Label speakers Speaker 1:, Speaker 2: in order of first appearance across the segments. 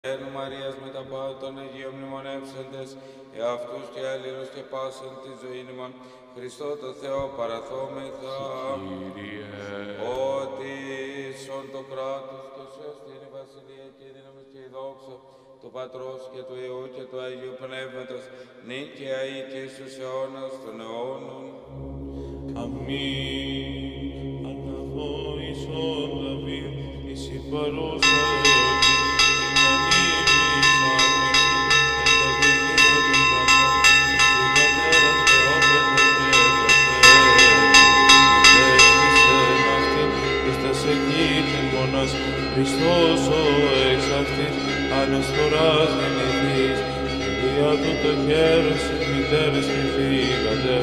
Speaker 1: Εν Μαρίας με τα πάντα των Αγίων μνημονεύσαντες, εαυτούς και αλλήλους και πάσαν τη ζωή ημών, Χριστό το Θεό παραθόμεθα. Ότι ίσον το κράτος και σώστη είναι η βασιλεία και η δύναμη και η δόξα του Πατρός και του Υιού και του Αγίου Πνεύματος, νυν και αεί και στους αιώνας των αιώνων.
Speaker 2: Αμήν. Αναβόησον Δαβίδ, εις η παρούσα εορτή, την ανήμνης άφηση, εν τα βιβλία των παπών, του Πατέρα Θεόπεδα και Πατέρα, μετέστησεν αυτήν προς τας εκείθεν μονάς, Χριστός ο εξ αυτής, ανασφοράς γεννηθείς, δια του το χέρος της μητέρας και φύγατε.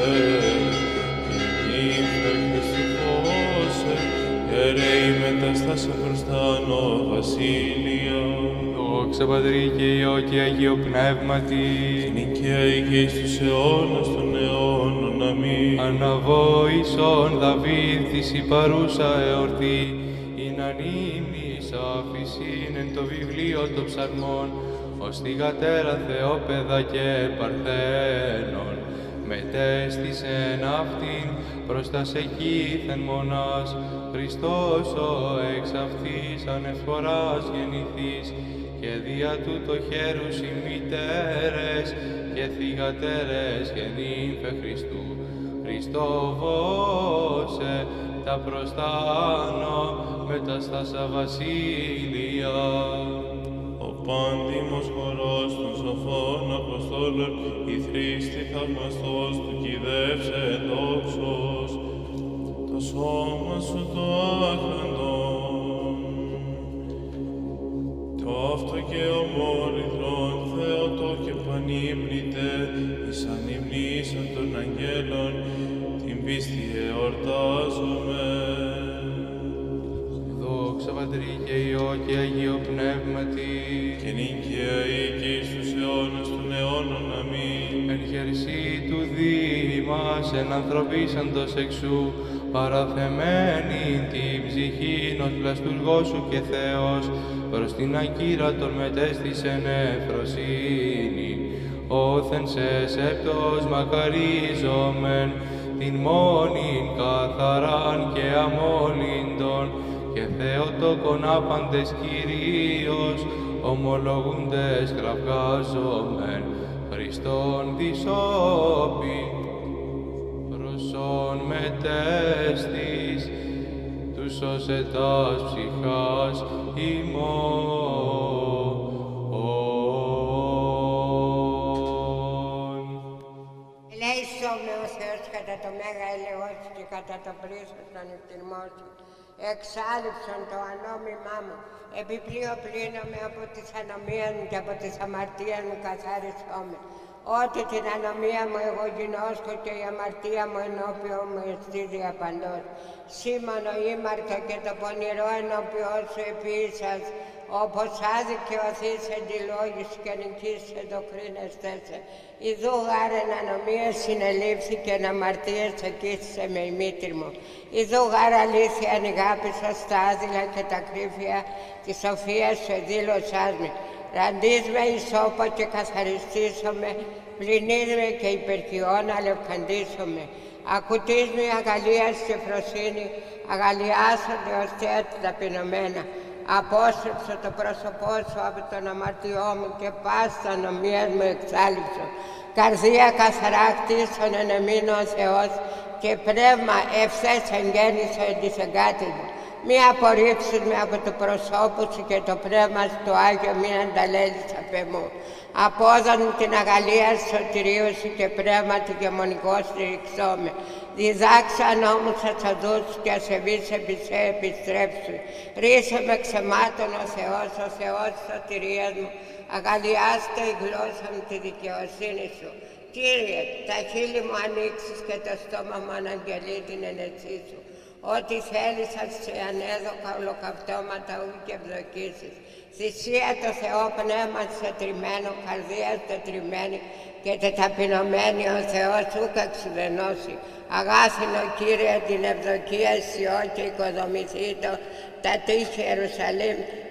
Speaker 2: Ερέη μεταστάσα προστάνω βασίλεια.
Speaker 3: Δόξα Πατρί και Υιό και Αγίο Πνεύματι.
Speaker 2: Νικαίοι και εις τους αιώνας των αιώνων. Αμήν.
Speaker 3: Αναβόησον Δαβίδ της η παρούσα εορτή, ειν ανήμνης άφησιν εν το βιβλίο των ψαλμών, ως θυγατέρα Θεόπεδα και Παρθένων. Μετέστησεν αυτήν προς τας εκείθεν μονάς, Χριστός ο εξ αυτής ανεφοράς γεννηθείς, και δια τούτο χέρους οι μητέρες και θυγατέρες και νύμφε Χριστού. Χριστόβωσε τα προστάνω μεταστάσα βασίλεια.
Speaker 2: Ο πάντιμος χορός των σοφών Αποστόλων, η θρίστη θαυμαστός του κυδεύσε δόξος, το σώμα σου το άχραντον, το αυτό και ομόλυθρον Θεότο και πανύμνητε, εις ανυμνήσεων των αγγέλων, την πίστη εορτάζομαι.
Speaker 3: Δόξα Πατρί και Υιό και Αγίο Πνεύματι,
Speaker 2: και νυν και αεί και εις τους αιώνας των αιώνων. Αμήν.
Speaker 3: εν χερσί του Δήμας, εν ανθρωπίσαντος εξού, παραθεμένη την ψυχήν ως πλαστουργός σου και Θεός, προς την ακύρατον μετέστησεν ευφροσύνη. Όθεν σε σεπτός μακαρίζομεν, την μόνην καθαράν και αμόλυντον, και Θεοτόκον άπαντες Κυρίως, ομολογούντες κραυγάζομεν, Χριστόν δισόπι, προσών μετέστης, του σώσετας ψυχάς ημών.
Speaker 4: Ελέησον με ο Θεός κατά το μέγα ελαιός σου και κατά το πλήθος των εκτιμών σου. Εξάλληψον το ανόμημά μου, επιπλέον πλύνομαι από τις ανομίες μου και από τις αμαρτίες μου καθάρισό με. Ότι την ανομία μου εγώ γινώσκω και η αμαρτία μου ενώπιον μου εστίζει απαντός. Σήμανο ήμαρτο και το πονηρό ενώπιον σου επίησας, όπως άδικε οθείς εν τη λόγη σου και νικείς εντοκρίνεστέ σε. Ιδού γάρεν ανομίες συνελήφθηκε εν αμαρτίες εκείσησε με ημίτρη μου. Ιδού γάρ αλήθεια ανηγάπησα στα άδειλα και τα κρύφια της σοφίας σου εδήλωσάς με. Ραντείς με ισόπα και καθαριστήσομαι, πλυνείς με και υπερχιών αλευκαντήσομαι. Ακουτείς με αγαλίας και φροσύνη, αγαλιάσονται ως θέα ταπεινωμένα. Απόστρεψω το πρόσωπό σου από τον αμαρτιό μου και πάστα νομίας μου εξάλληψω. Καρδία καθαρά κτίσον εν εμήν ο Θεός και πνεύμα ευθές εγγέννησο εν της εγκάτης μου. Μη απορρίψεις με από το προσώπου σου και το πνεύμα σου το Άγιο μην ανταλέλεις απ' εμού. Απόδον την αγαλία σωτηρίου σου και πνεύμα του γεμονικό στηριξό με. Διδάξα νόμους ασαδούς και ασεβείς επί σε επιστρέψου. Ρίσε με ξεμάτων ο Θεός σωτηρίας μου. Αγαλιάστε η γλώσσα μου τη δικαιοσύνη σου. Κύριε, τα χείλη μου ανοίξεις και το στόμα μου αναγγελεί την ενεσή σου. Ό,τι θέλεις ας σε ανέδωκα ολοκαυτώματα ου και ευδοκίσεις. Θυσία το Θεό πνεύμα σε τριμμένο, καρδία τετριμένη και τεταπεινωμένη ο Θεός ούκ εξουδενώσει. Αγάθινο Κύριε την ευδοκία Σιώ και οικοδομηθήτω τα τείχη Ιερουσαλήμ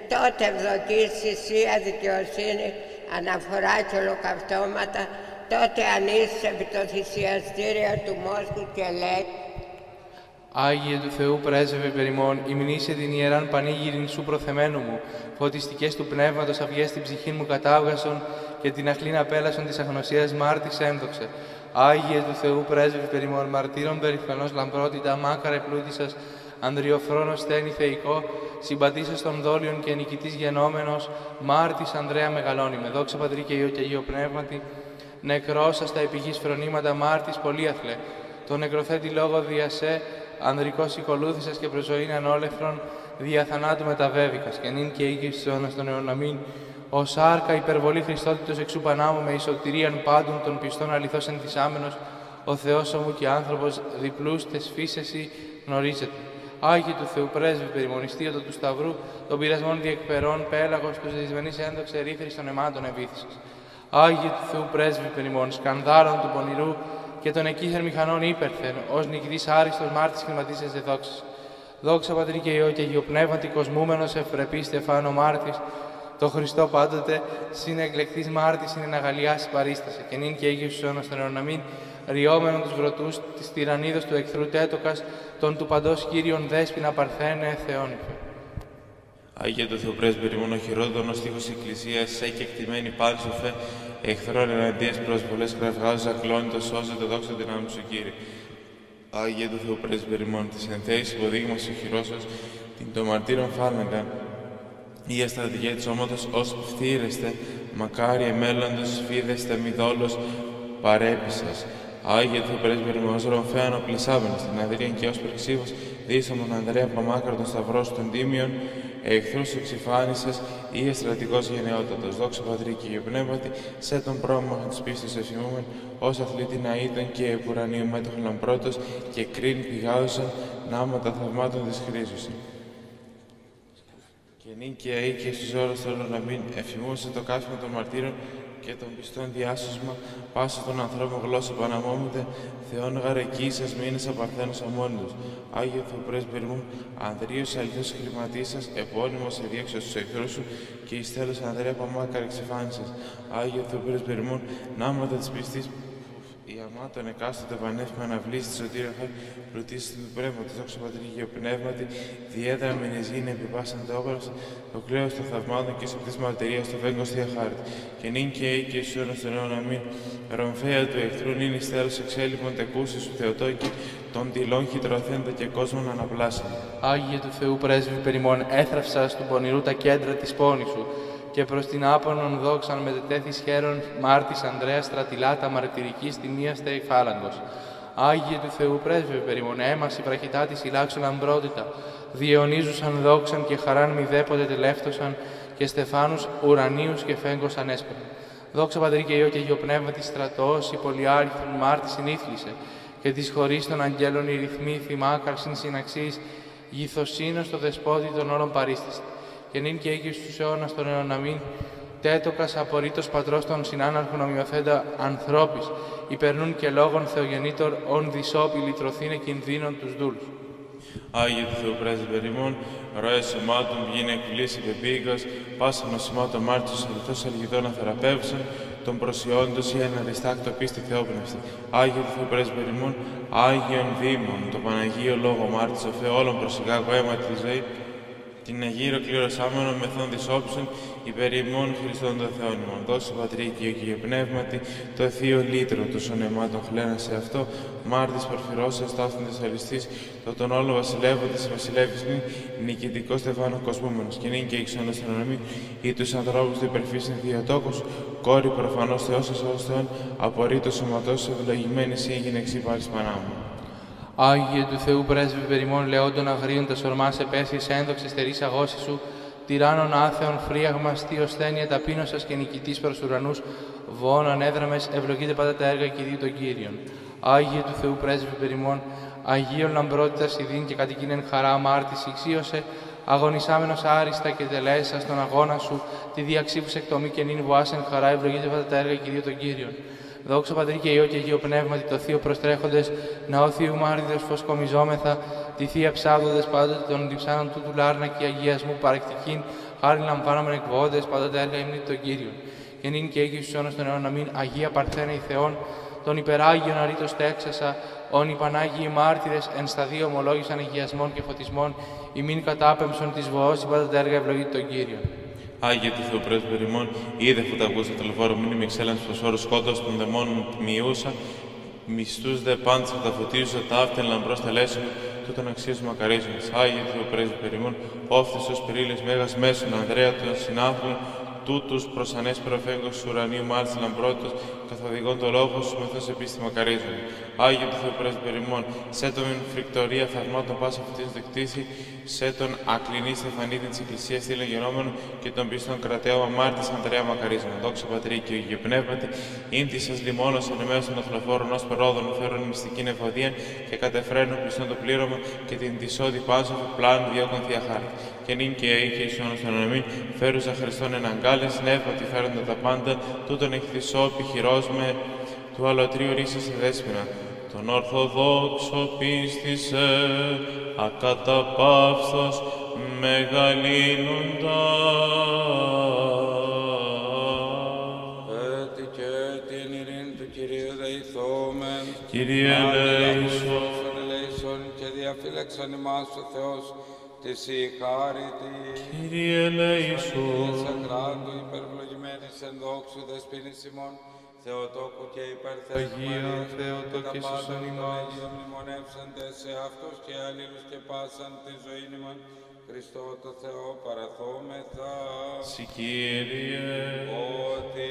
Speaker 4: τότε ευδοκείς θυσία δικαιοσύνη, αναφορά και ολοκαυτώματα, τότε ανήσεις επί το θυσιαστήριο του Μόσχου και λέει:
Speaker 3: Άγιε του Θεού πρέσβευε περιμών, υμνήσε την ιεράν πανήγυριν σου προθεμένου μου, φωτιστικές του πνεύματος αυγές την ψυχήν μου κατάβγασον και την αχλήν απέλασον της αγνωσίας μάρτης έμδοξε. Άγιε του Θεού πρέσβευε περιμών, μαρτύρων περιφθονός λαμπρότητα, μάκαρε πλούτησας, ανδριοφρόνος στένη θεϊκό, συμπατήσας των δόλιων και νικητής γενόμενος, μάρτης Ανδρέα μεγαλώνημε. Δόξα Πατρί και Υιό και Αγίο Πνεύματι, νεκρός στα επιγής φρονήματα μάρτης πολύαθλε. Το νεκροθέτη λόγο διασέ, ανδρικός οικολούθησας και προσωήν ανόλεφρον, δια θανάτου μεταβέβηκας, και νυν και οίκης της αιώνας των αιώνων. Αμήν. Ως άρκα υπερβολή Χριστότητος εξού Πανάμου με ισοτηρίαν πάντων των πιστών αληθώς ενθυσάμενος, ο Θεός ομού και άνθρωπος διπλούς τες φύσεσι γνωρίζεται. Άγιε του Θεού πρέσβη περιμονιστίωτο του Σταυρού, των πειρασμών διεκπερών πέλαγος τους δυσμενής έντοξε ρήθρης των αιμάτων ευήθησης. Άγιε του Θεού πρέσβη περιμών, σκανδάλων του πονηρού και των εκείθεν μηχανών ύπερθεν, ως νικητής άριστος μάρτης χρηματίσες δε δόξης. Δόξα Πατρί και Υιό και Αγίο Πνεύματι, κοσμούμενος ευπρεπής Στεφάνο μάρτης, το Χριστό πάντοτε συνεκλεκτής μάρτης είναι να αγαλιάσει παρίσταση, και νυν και Αίγιος στους αιώνας των αιώνων. Αμήν. Ριόμενον τους βρωτούς της τυραννίδος του εχθρού Τέτοκας, τον του παντός Κύριον Δέσποινα Παρθένε Θεόνυφε.
Speaker 2: Άγιε του Θεού πρέσβη περιμών, ο χειρότερος στίχος Εκκλησίας, σε και εκτιμένη πάλι σοφέ, εχθρών εναντίας προσβολές κραυγάζοντας ακλόνητος, σώζεται δόξα δυνάμει σου Κύριε. Άγιε του Θεού πρέσβη περιμών, της ενθέης υποδείγμας ο χειρόσος, την των μαρτύρων φάρμακα, η αστρατηγία της όματος ως φθήρεστε, μακάρι μέλλοντος φίδεστε μη δόλος παρέπισας. Άγιε του πρέσβη περιμών, ως ρομφέανο πλησάβενος, την αδρία και ως περξίβος, δίσομον Ανδρέα Παμάκαρ των Σταυρός των Τίμιων, εχθρούς εξυφάνησες, ή στρατηγός γενναιότατος. Δόξα Πατρί και Υιό Πνεύματι, σε τον πρόμαχον της πίστης εφημούμεν, ως αθλητή ναήτων και επουρανίου μέτοχον λαμπρότος, και κρίνει πηγάδουσαν νάματα θαυμάτων της χρήσουσιν. Και νυν και αεί και στους όρους των αμήν, εφημούσε το καύσμα των μαρτύρων και των πιστών διάσωσμα, πάσα των ανθρώπων γλώσσα παναμόμητε, Θεόν γαρεκίσας μήνες απαρθένος αμόνιτος. Άγιο Θεού πρέσβη μου, Ανδρείος αληθώς χρηματίσας, επώνυμος εδίωξας στους εχθρούς σου, και εις τέλος Ανδρέα Παμάκαρ εξυφάνησας. Άγιο Θεού πρέσβη μου, νάματα της πιστής, η αμάτων εκάστοτε πανεύχημα αναβλής τη σωτήρια χάρη, πλουτίστη του πνεύματος, δόξα Πατρί και Υιό Πνεύματι, διέδρα μηνεζήν επιπάσαν τόπρας, το κλαίος των θαυμάτων και σε της μαρτυρίας το βέγκος θεία χάρτη. Και νυν και αεί και στους αιώνας των αιώνων αμήν. Ρομφαία του εχθρού νυν εις τέλος εξέλιπων τεκούσης σου Θεοτόκη, των τυλών χυτρωθέντα και κόσμων αναπλάσσαν.
Speaker 3: Άγιε του Θεού πρέσβη περιμών, έθραυσας του πονηρού τα κέντρα της πόνης σου, και προς την άπονον δόξαν μετετέθης χαίρον μάρτης Ανδρέας Στρατηλάτα μαρτυρικής τιμίας Θεϊφάλαντος. Άγιε του Θεού πρέσβευε περιμον, έμαση βραχητά της ηλάξου λαμπρότητα, διαιωνίζουσαν δόξαν και χαράν μηδέποτε τελεύτωσαν, και στεφάνους ουρανίους και φέγκος ανέσπεραν. Δόξα Πατρί και Υιό και Αγίο Πνεύματι, στρατός η πολυάριθμον μάρτη συνήθλισε, και της χωρίς των αγγέλων η ρυθμή θυμάκαρσιν συναξής, γηθοσύνος το δεσπότη των όρων παρίστηστη. Και νυν και οίκης στους αιώνας των αιώνων αμήν, Τέτοκας απορρίτως πατρός των συνάναρχων ομοιοθέντα ανθρώπης, υπερνούν και λόγων Θεογεννήτωρ, ον δυσόπη λυτρωθήνε κινδύνων τους δούλους.
Speaker 2: Άγιε του Θεού πρέσβη περιμών, ροές σωμάτων βγήνε εκκλήση πεπήγας, πάσαν οσημάτων μάρτυρος αληθώς αλγιδών αθεραπεύσαν, των προσιόντος ή αναδιστάκτο πίστη θεόπνευστη. Άγιε του Θεού πρέσβη περιμών, Άγιον Δήμων, το Παναγίο Λόγο μάρτης ο Θεό όλων προσυγάγω αίμα τη ζωή, την Αγίρο κληροσάμενο μεθόν δυσόψων, υπέρ ημών Χριστών των Θεών ημών. Δόξα Πατρί και Υιό Πνεύματι, το Θείο Λύτρο των σωνεμάτων χλένα σε αυτό, μάρτης Πορφυρώσας, ταύτοντες αλιστής, το τον όλο βασιλεύοντας, βασιλεύεις νυν, νικητικός Στεφάνο κοσμούμενος, και νυν και ixώνος των ονομήν, ή τους ανθρώπους του υπερφύσιν Θεοτόκος, κόρη προφανώς Θεός ως Θεόν, απορρίτως σωματός, ευλογημένης ή γυναιξή πάλις Πανάμου.
Speaker 3: Άγιε του Θεού πρέσβη περιμών, λεόντων αγρίων τα σορμάς επέσης ένδοξες στερής αγώσης σου, τυράννων άθεων φρίαγμα στιοσθένεια ταπείνωσας και νικητής προς ουρανούς, βόν ανέδραμες, ευλογείτε πάντα τα έργα Κυρίου των Κύριων. Άγιε του Θεού πρέσβη περιμών, Αγίων λαμπρότητας ειδήν και κατοικίνεν χαρά μάρτης ηξίωσε, αγωνισάμενος άριστα και τελέσα στον αγώνα σου, τη διαξήφους εκτομή και νυν βοάσεν χαρά, ευλογείτε πάντα τα έργα Κυρίου των Κύριων. Δόξα Πατρί και Υιό και Αγίο Πνεύματι, το Θείο προστρέχοντες, ναό Θείου μάρτυρος φως κομιζόμεθα, τη Θεία ψάβδοντες πάντοτε των διψάνων τούτου λάρνα και αγιασμού παρεκτικήν, χάριν λαμβάνομεν εκβόντες, πάντα τα έργα υμνήτου των Κύριων. Και νυν και Αίγιους αιώνας των αιώνων, αμήν. Αγία Παρθένε η Θεόν, τον υπεράγιον αρήτως τέξασα, όν οι Πανάγιοι μάρτυρες εν σταδίο ομολόγησαν αγιασμών και φωτισμών, ημίν κατάπεμψον της βοός, πάντα τα έργα ευλογήτου των Κύριων.
Speaker 2: Άγιε του Θεού πρέσβη ημών, είδε φωταγούς στο τελεφόρο μήνυμα εξέλαν στους όρους σκότος των δαιμόνων μειούσα, μισθούς δε πάντες καταφωτίζουσα τα αυτεν λαμπρός τελέσεων, τούτον αξίες μακαρίζοντας. Άγιε του Θεού πρέσβη ημών, όφθησος πυρίλης μέγας μέσων Ανδρέα των συνάθρων, τούτους προς ανέσπερο φέγγος του ουρανίου μάλιστα λαμπρότητος, καθοδηγών το λόγο σου μεθός επίστημα καρίζων. Άγιο του Θεού πρέσβη ημών, σε τον φρικτορία θαυμάτων πάσα αυτής δεκτήσει, σε τον ακλινή Στεφανίδη της Εκκλησίας στήλων γενόμενων και τον πιστών κρατέο αμάρτης Ανδρέα μακαρίζων. Δόξα Πατρί και Αγίου Πνεύματι, ήν της σας λιμόνος εν μέσω των θλοφόρων ως περόδων φέρον μυστικήν ευωδίαν και κατεφραίνουν πιστών το πλήρωμα και την τυσόδη πάσοφη πλάνου διώκον θεία χάρη. Και νυν και είχε εις αιώνας των αιώνων, φέρουσα Χριστόν εν αγκάλες, νεύμα ότι φέροντα τα πάντα, τούτον εκθυσό επιχειρός με του αλωτρίου ρίσας σε δέσποινα. Τον Ορθοδόξο πίστησε, ακαταπαύστος μεγαλύνοντα.
Speaker 1: Έτι και την ειρήνη του Κυρίου δεηθόμεν.
Speaker 2: Κύριε ελέησον.
Speaker 1: Ελέησον και διαφύλαξον ημάς ο Θεός της η χάρητη.
Speaker 2: Κύριε ελέησον.
Speaker 1: Της ακράντου υπερευλογημένης εν δόξου δεσποίνης ημών, Θεοτόκου και υπερθέσου Μαρίας,
Speaker 3: Θεοτόκης ίσον ημάς.
Speaker 1: Αγίων μνημονεύσαντες σε αυτούς και αλλήλους και πάσαν τη ζωή ημών, Χριστό το Θεό παραθόμεθα.
Speaker 2: Συ Κύριε.
Speaker 1: Ότι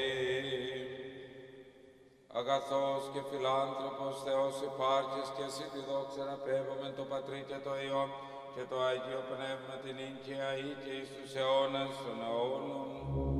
Speaker 1: αγαθός και φιλάνθρωπος Θεός υπάρχεις και εσύ τη δόξα να πέβομεν το Πατρί και το Υιό και το Αγίο Πνεύμα την ίγκαια ή και εις τους αιώνας των αιώνων.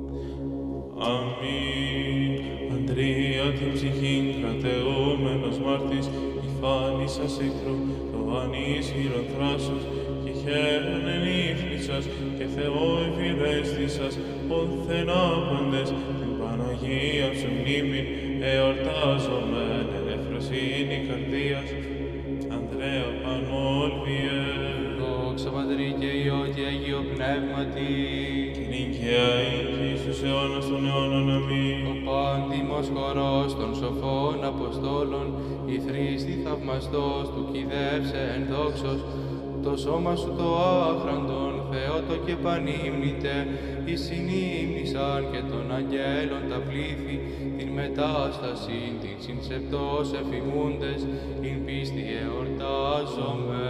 Speaker 2: Αμήν. Αντρία την ψυχήν κρατεούμενος μάρτης, η φάνης ασύτρου, το ανίσχυρον θράσος, και χαίρον ενύφλησας, και Θεό εφηρέστησας, ονθενάπαντες, την Παναγία σου μνήμην, εορτάζομεν εν ευφροσύνη καρδίας, Ανδρέα Πανόλβιε.
Speaker 3: Δόξα Πατρί και Υιό και Αγίο Πνεύματι.
Speaker 2: Την ίγκαια εις τους αιώνας των αιώνων. Αμήν.
Speaker 3: Ο πάντιμος χορός των σοφών Αποστόλων, η θρίστη θαυμαστός του κυδεύσε εν δόξος, το σώμα σου το άχραντον, Θεότο και πανύμνητε, εις συνύμνησαν και των αγγέλων τα πλήθη, την μετάσταση, την συνσεπτός εφημούντες, την πίστη εορτάζομαι.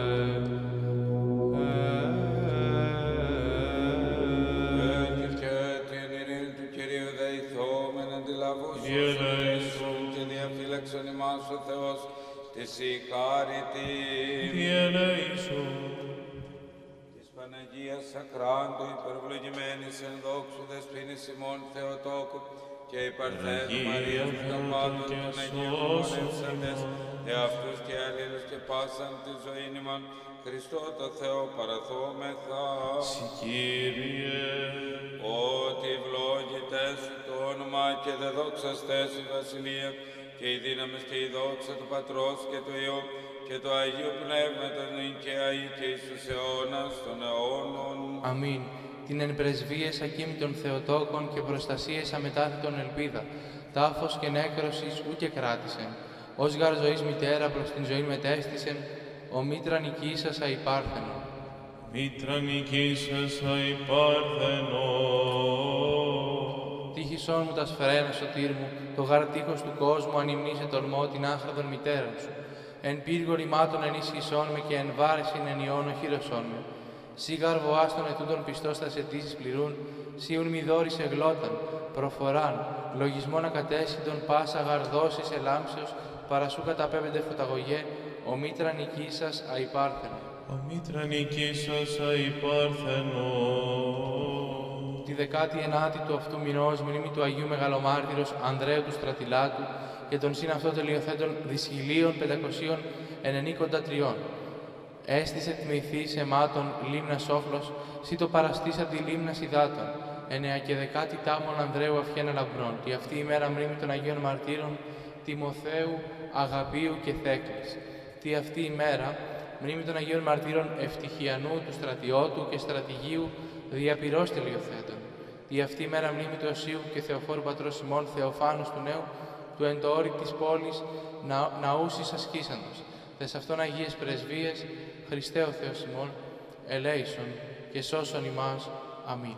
Speaker 1: Και διαφύλαξον ημάς ο Θεός της η χάρητη. Της Παναγίας Ακράντου υπερευλογημένης εν δόξου δεσποίνης ημών Θεοτόκου και υπαρθένου Μαρίας των πάντων των Αγίων μνημονεύσαντες εαυτούς και αλλήλους και πάσαν τη ζωήν ημών, Χριστό το Θεό παραθόμεθα.
Speaker 2: Συ Κύριε.
Speaker 1: Ότι ευλόγητες σου το όνομα και δε δόξαστες η Βασιλεία και η δύναμη και η δόξα του Πατρός και του Υιού και του Αγίου Πνεύματος νυν και αεί και εις τους αιώνας των αιώνων.
Speaker 3: Αμήν. Την εν πρεσβείες ακίμητων Θεοτόκων και προστασίες αμετάθητον ελπίδα, τάφος και νέκρωσης ούκε κράτησεν. Ως γαρ ζωής μητέρα προς την ζωή μετέστησεν, ο μήτρα νικήσας αϊπάρθενο.
Speaker 2: Μήτρα νικήσας αϊπάρθενο.
Speaker 3: Τύχησόν μου τα σφρένα σωτήρ μου, το γαρτίχος του κόσμου ανυμνήσε τολμώ την άχραντον μητέρα σου. Εν πύργο ρημάτων ενίσχυσόν με και εν βάρεσιν εν ιών οχύρωσόν με. Σύ γαρβοάστον ετούτον πιστός τας αιτήσεις πληρούν, σίουν μη δόρισε γλώταν, προφοράν, λογισμόν ακατέσυντον πάσα γαρδώσης ελάμψεως, παρασού καταπέμπεντε φωταγωγέ, ο μήτρα νικήσας αϊπάρθενο.
Speaker 2: Ο μήτρα νικήσας αϊπάρθενο.
Speaker 3: Τη 19η του αυτού μηνός μνήμη του Αγίου Μεγαλομάρτυρος Ανδρέου του Στρατηλάτου και των συν αυτό τελειοθέτων δυσχυλίων 593. Έστησε τμηθής αιμάτων λίμνας όφλος, σύ το παραστήσα τη λίμνας υδάτων. 9 και 10η τάμων Ανδρέου αυχένα λαμπρών, τη αυτή ημέρα μνήμη των Αγίων Μαρτύρων Τιμοθέου, Αγαπίου και Θέκλης. Τη αυτή ημέρα μνήμη των Αγίων Μαρτύρων Ευτυχιανού, του Στρατιώτου και Στρατηγίου, διαπυρός τελειοθέτων. Δι' αυτή η μέρα μνήμη του Οσίου και Θεοφόρου πατρός ημών Θεοφάνους του νέου, του εν το όρη της πόλης ναούς ασκήσαντος. Δες αυτόν Αγίες Πρεσβείες, Χριστέ ο Θεός ημών, ελέησον και σώσον ημάς. Αμήν.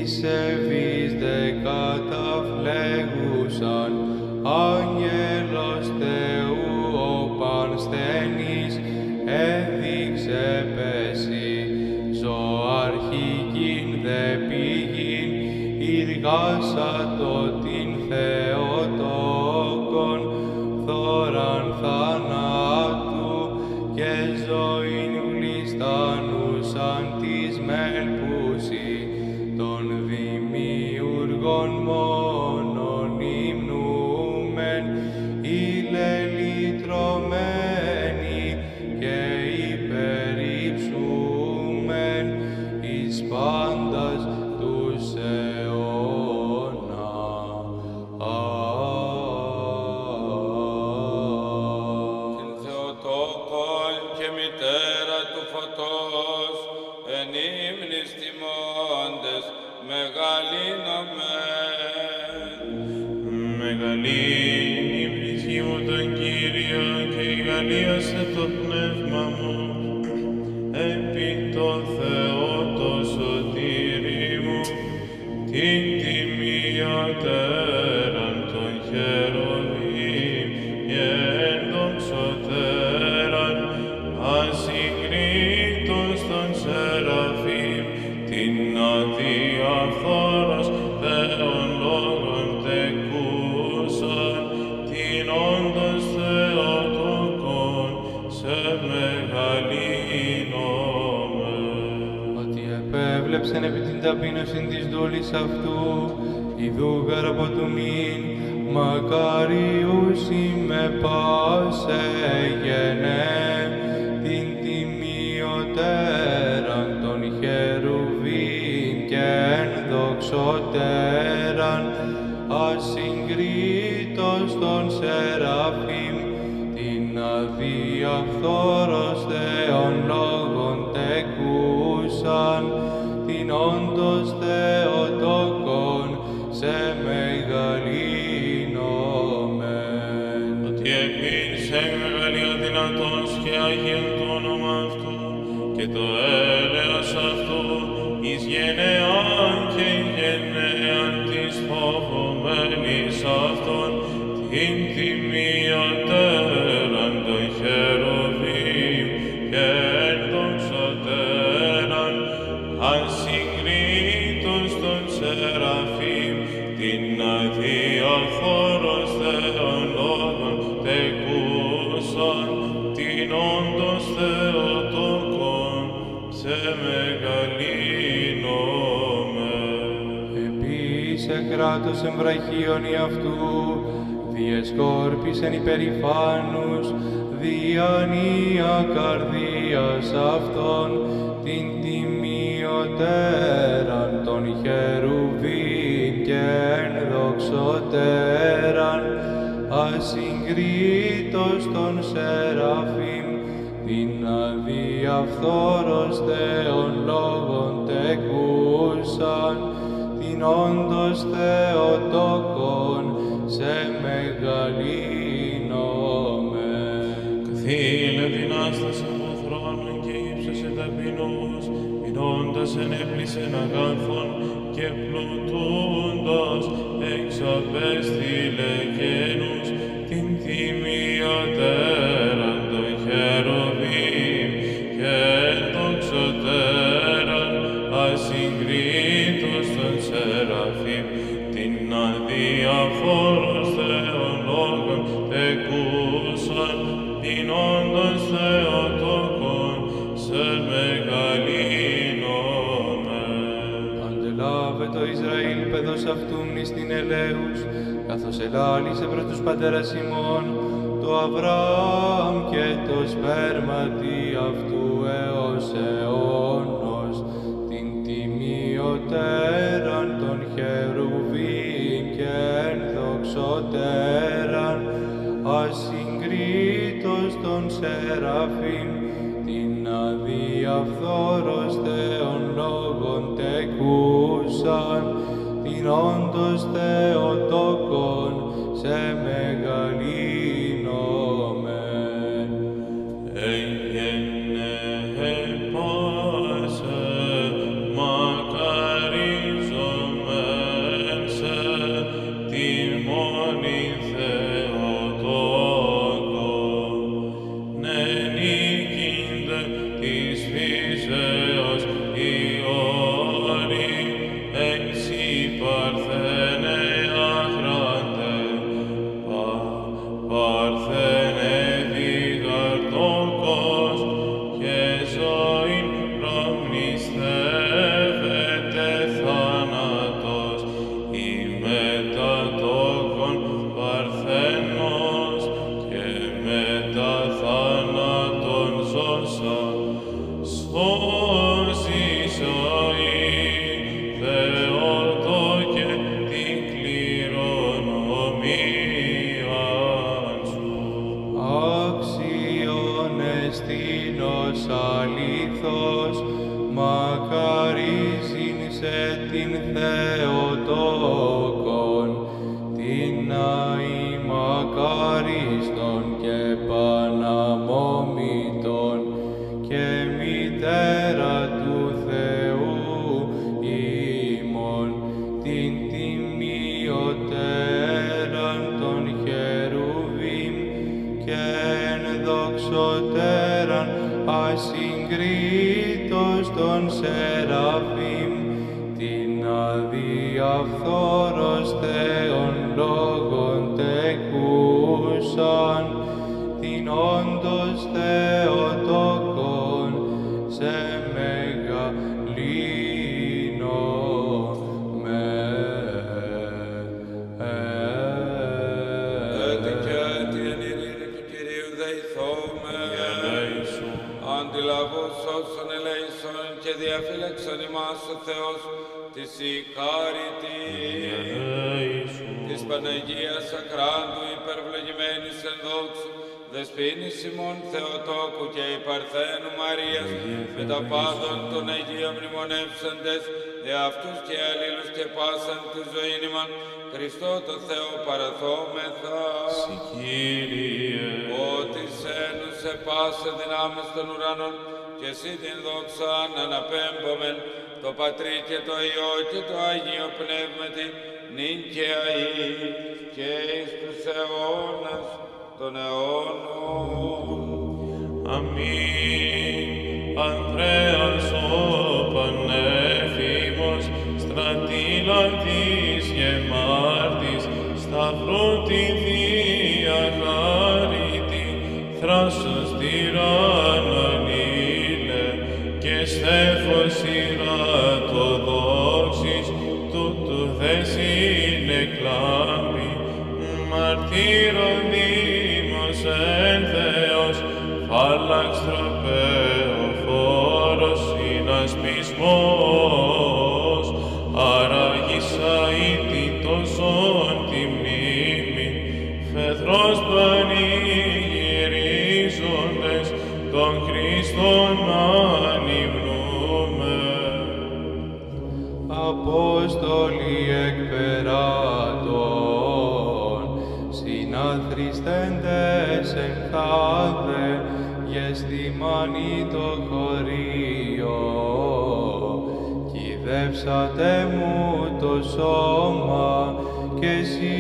Speaker 3: Δισεβείς δε καταφλέγουσαν, άγγελος
Speaker 1: και μητέρα του φωτός, εν ύμνης τιμώντες, μεγαλύνομεν.
Speaker 2: Μεγαλύνει η ψυχή μου τον Κύριο και γαλλίασε το πνεύμα μου, επί το Θεό το σωτήρι μου, την τιμιωτέραν των χερουβίμ και ενδοξωτέραν, ασυγκρίτως των σεραφείμ, την αδιαφθόρος Θεόν λόγων τεκούσαν, την όντως Θεοτοκόν σε μεγαλύνομεν.
Speaker 3: Ότι επέβλεψεν επί την ταπείνωσιν της δούλης αυτού, ιδού γαραποτουμήν, μακάριους με πάσε γενέ, την τιμιωτέραν των χερουβίμ και ενδοξωτέραν, ασυγκρίτως των σεραφείμ, την αδιαφθόρος Θεόν λόγων τεκούσαν, την όντως Θεοτοκόν σε μεγαλύνομεν.
Speaker 2: Ότι επίσης μεγάλη αδυνατός και Άγιον το όνομα αυτού και το έλεος αυτού εις γενεάν και γενεάν της φοβωμένης αυτών, την τιμιωτέραν των χερουβίμ και ενδοξωτέραν, ασυγκρίτως των σεραφείμ, την αδιαφθόρος Θεόν λόγων τεκούσαν, την όντως Θεοτοκόν σε μεγαλύνομεν.
Speaker 3: Επίσης κράτος εμβραχίων αυτού, διεσκόρπισεν υπερηφάνους, διάνοια καρδίας αυτών, την τιμιωτέραν των χερουβίμ και ενδοξωτέραν, ασυγκρίτως των σεραφείμ, την αδιαφθόρος Θεόν λόγων τεκούσαν, την όντως Θεοτοκόν σε μεγαλύνομεν.
Speaker 2: Καθήλε δυνάστας από θρόνων και ύψωσε ταπεινούς, πεινώντας ενέπλησεν αγάθων και πλουτούντας εξαπέστειλε γένους, την τιμιωτέραν των χερουβίμ και ενδοξωτέραν, ασυγκρίτως των σεραφείμ, την αδιαφθόρος Θεόν λόγων τεκούσαν, την όντως Θεοτοκόν σε μεγαλύνομεν.
Speaker 3: Αντελάβε το Ισραήλ παιδός αυτού μνηστήν ελέους, καθώς ελάλησε προς τους πατέρας ημών, το Αβραάμ και το σπέρματι αυτού έως αιώνος, την τιμιωτέραν των χερουβίμ και ενδοξωτέραν, ασυγκρίτως των σεραφείμ, την αδιαφθόρος Θεόν λόγων τεκούσαν, την όντως Θεοτοκόν σε μεγαλύνομεν.
Speaker 2: Εγένε πάσε, μακαρίζομεν σε, τιμώνει Θεοτόκον, νενίκυνται της φύσεως οι όροι, εξι παρθένε αχράντε, παρθένε διγαρτόκος και ζωήν προμνηστεύεται θάνατος, η μετατόκον παρθένος και μετά θάνατον ζώσα.
Speaker 3: ειρήνος αλήθως, μακαρίζειν σε την Θεοτόκον, την αη μακαρίστον και παναμόμητον, και μητέρα του Θεού ημών, την τιμιωτέραν των χερουβίμ και ενδοξωτέραν ασυγκρίτως των σεραφείμ, την αδιαφθόρος Θεόν λόγων τεκούσαν, την όντως Θεοτόκον σε
Speaker 1: Σώσον ελέησον και διαφύλαξον ημάς ο Θεός της ικάρητη της Παναγίας Ακράντου υπερβλογημένης εν δόξου δεσποίνης ημών Θεοτόκου και η Παρθένου Μαρίας με τα πάντων των Αγίων μνημονεύσαντες εαυτούς και αλλήλους και πάσαν τη ζωήν ημών Χριστό το Θεό παραθόμεθα.
Speaker 2: Συ Κύριε,
Speaker 1: ότι σένουσε πάσε δυνάμεις των ουρανών και εσύ την δόξα αναπέμπομεν το Πατρί και το Υιό και το Άγιο Πνεύματι νυν και αεί και εις τους αιώνας των αιώνων.
Speaker 2: Αμήν. Ανδρέας ο Πανέφημος, στρατήλατης και μάρτης, σταυρού τη Θεία Χάριτη, θράσος τυράννων ήλε, και στέφος ιερατοδόξης, τούτου δε συνεκλάμπη, μαρτύρων δήμος εν Θεός, φάλαξ τροπεοφόρος, συνασπισμός, αράγησα ήττητοσον τη μνήμη, φεδρός πανηγυρίζοντες, τον Χριστόν ανυμνούμε.
Speaker 3: Απόστολοι εκπεράτων, συναθριστέντες εν κάθε, γεστημάνοι το χωρίο, κυδεύσατε μου το σώμα, και εσύ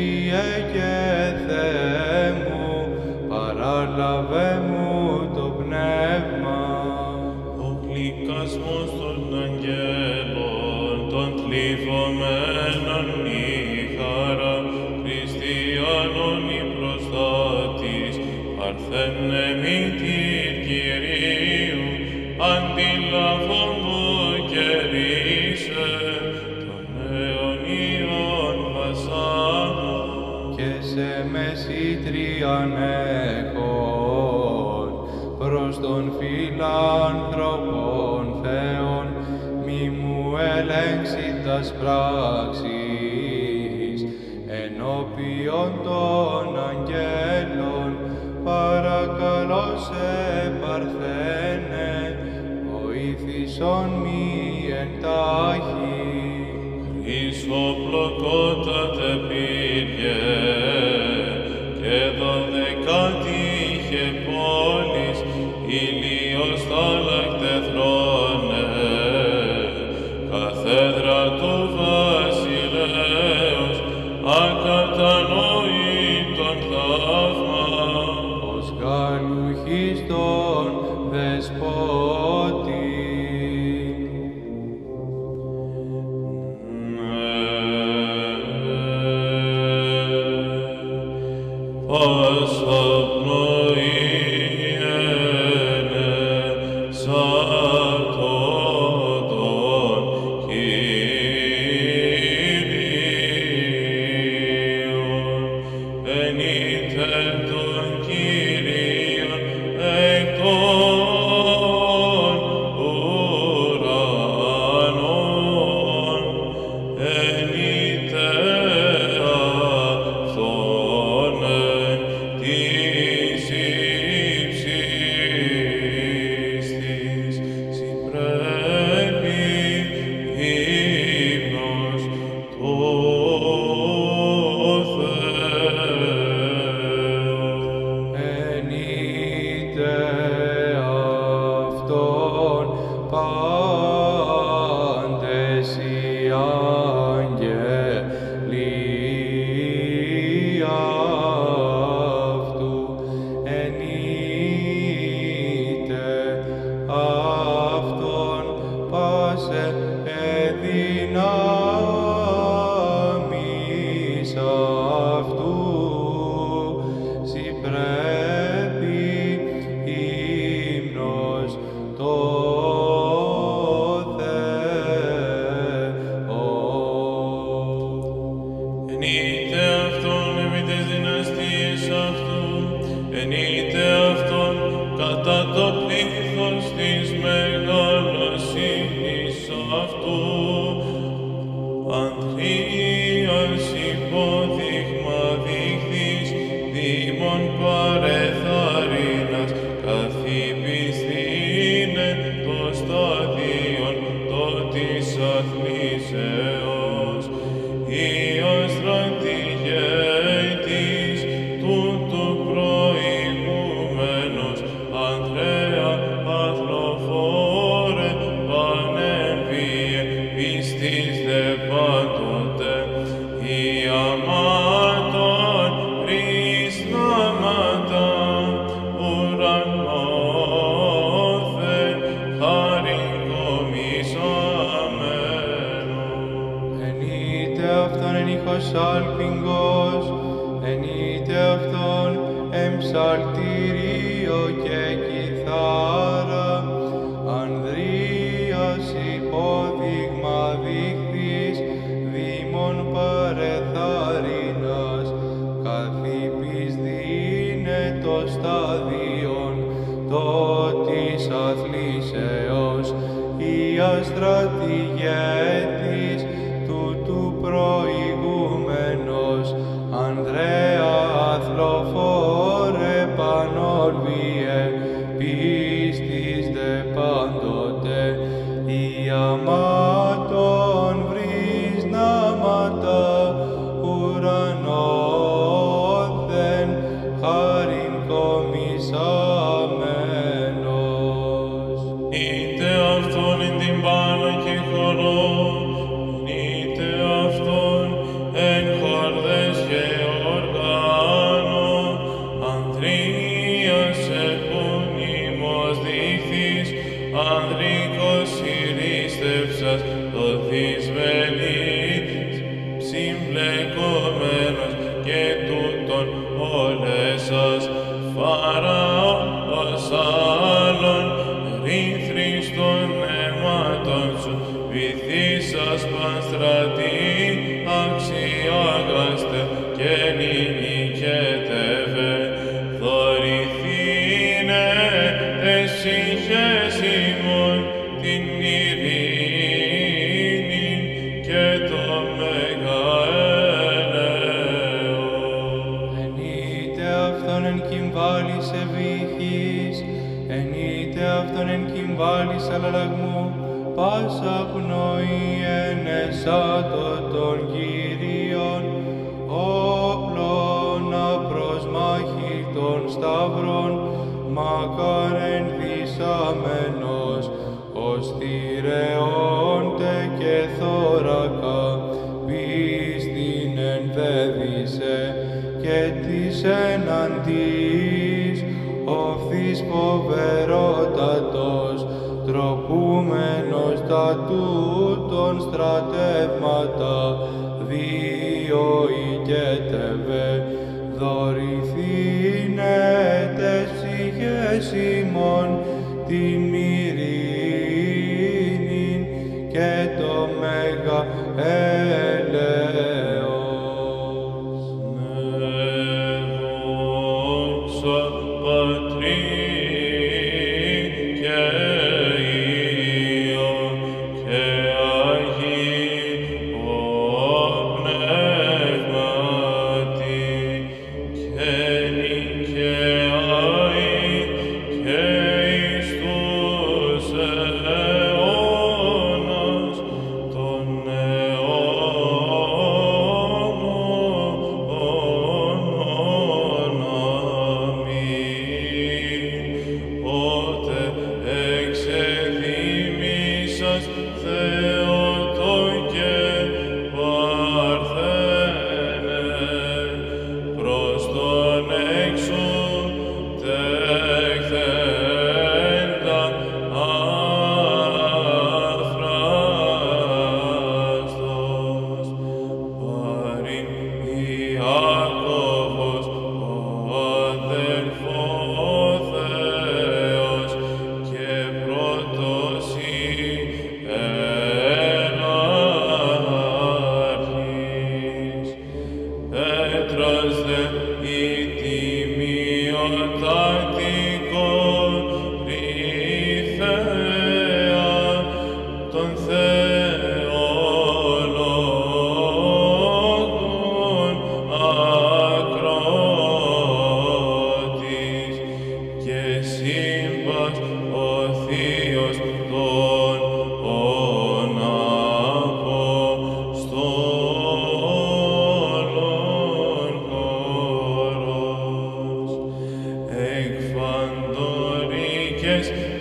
Speaker 3: Θεέ μου, παράλαβε μου το πνεύμα.
Speaker 2: Ο γλυκασμός των αγγέλων, των θλιβωμένων η χαρά, χριστιανών η προστάτης, παρθένε μητήρ Κυρίου, αντιλαβών μου κερίσε, των αιωνίων βασάνων.
Speaker 3: Και σε μεσήτριαν έχων, προς τον φιλάνθρωπον Θεόν, μη μου ελέγξει τας πράξεις, ενώπιον των αγγέλων, παρακαλώ σε Παρθένε, βοήθησον μη εντάχει.
Speaker 2: Χρυσοπλοκότατε πήρχε, και 12 είχε πόλεις, ηλιοστάλακτε θρόνε, καθέδρα του βασιλέως, ακατανοήτων θαύμα,
Speaker 3: ως γαλουχίστων δεσπότη.
Speaker 2: Venite τον Κύριον εκ των
Speaker 3: αυτόν πάντες οι άγγελοι αυτού ενείτε αυτόν πάσε εδυνάμεις αυτού σοι πρέπει ύμνος το Θεό.
Speaker 2: Ενείτε αυτόν επί τες δυναστείες αυτού, ενείτε αυτόν κατά το πλήθος της μεγαλοσύνης αυτού. Ανδρείας υπόδειγμα δείχθης, δήμον παρεθαρρύνας, καθυπηστήνε το στάδιον το της αθλήσεως. Υιός στρατηγέτης τούτου προηγούμενος, Ανδρέα αθλοφόρε πανέμβιε, πίστης δε πάντοτε, η αμάτων πρίσναματα ουρανόθεν χάριν κομισαμένος.
Speaker 3: Ενείτε αυτόν εν ήχος άλπιγγος, ενείτε αυτόν εμψαλτηρίο και κιθάρα, Ανδρείας υπόδειγμα δείχθης, δήμον παρεθαρρύνας, καθυπηστήνε το στάδιον το της αθλήσεως, Υιός στρατηγέτης τούτου προηγούμενος, Ανδρέα αθλοφόρε πανόλβιε, πίστης δε πάντοτε, η αμάτων βρυσνάματα ουρανόθεν χάριν κομισαμένος.
Speaker 2: Είτε αυτόν εν την πάνω και χορό, είτε αυτόν εν χορδές και οργάνο, Ανδρείας επώνυμος δείχθης, ανδρικός ηρίστευσας, το δυσμενής συμπλεκόμενος και τούτον όλες σας Φαραώς άλλων ρήθρης των αίματων σου, βυθίσας πανστρατή αξιάγαστε και νικέτευε, δωρηθήνε τες ψυχές ημών την ειρήνη και το μεγαέλεος.
Speaker 3: Ενείτε αυτόν εν κυμβάλης ευήχης, ενείτε αυτόν εν κυμβάλης αλλαλαγμού, πάσα πνοή ενεσάτω των Κυρίων, όπλων απροσμάχη των σταυρών, μακάρ ενδυσάμενος, ως θηρεόντε και θώρακα, πίστην ενδέδησε και της εναντίης, οφθής φοβερότατος, τροπούμενος τα τούτων στρατεύματα, δύο ηγέτευε, δωρηθήνε τες ψυχές ημών την ειρήνη και το μέγα έλεος.
Speaker 2: Δόξα Πατρί και Υιό και Αγίο Πνεύματι, και νικαιάι και εις τους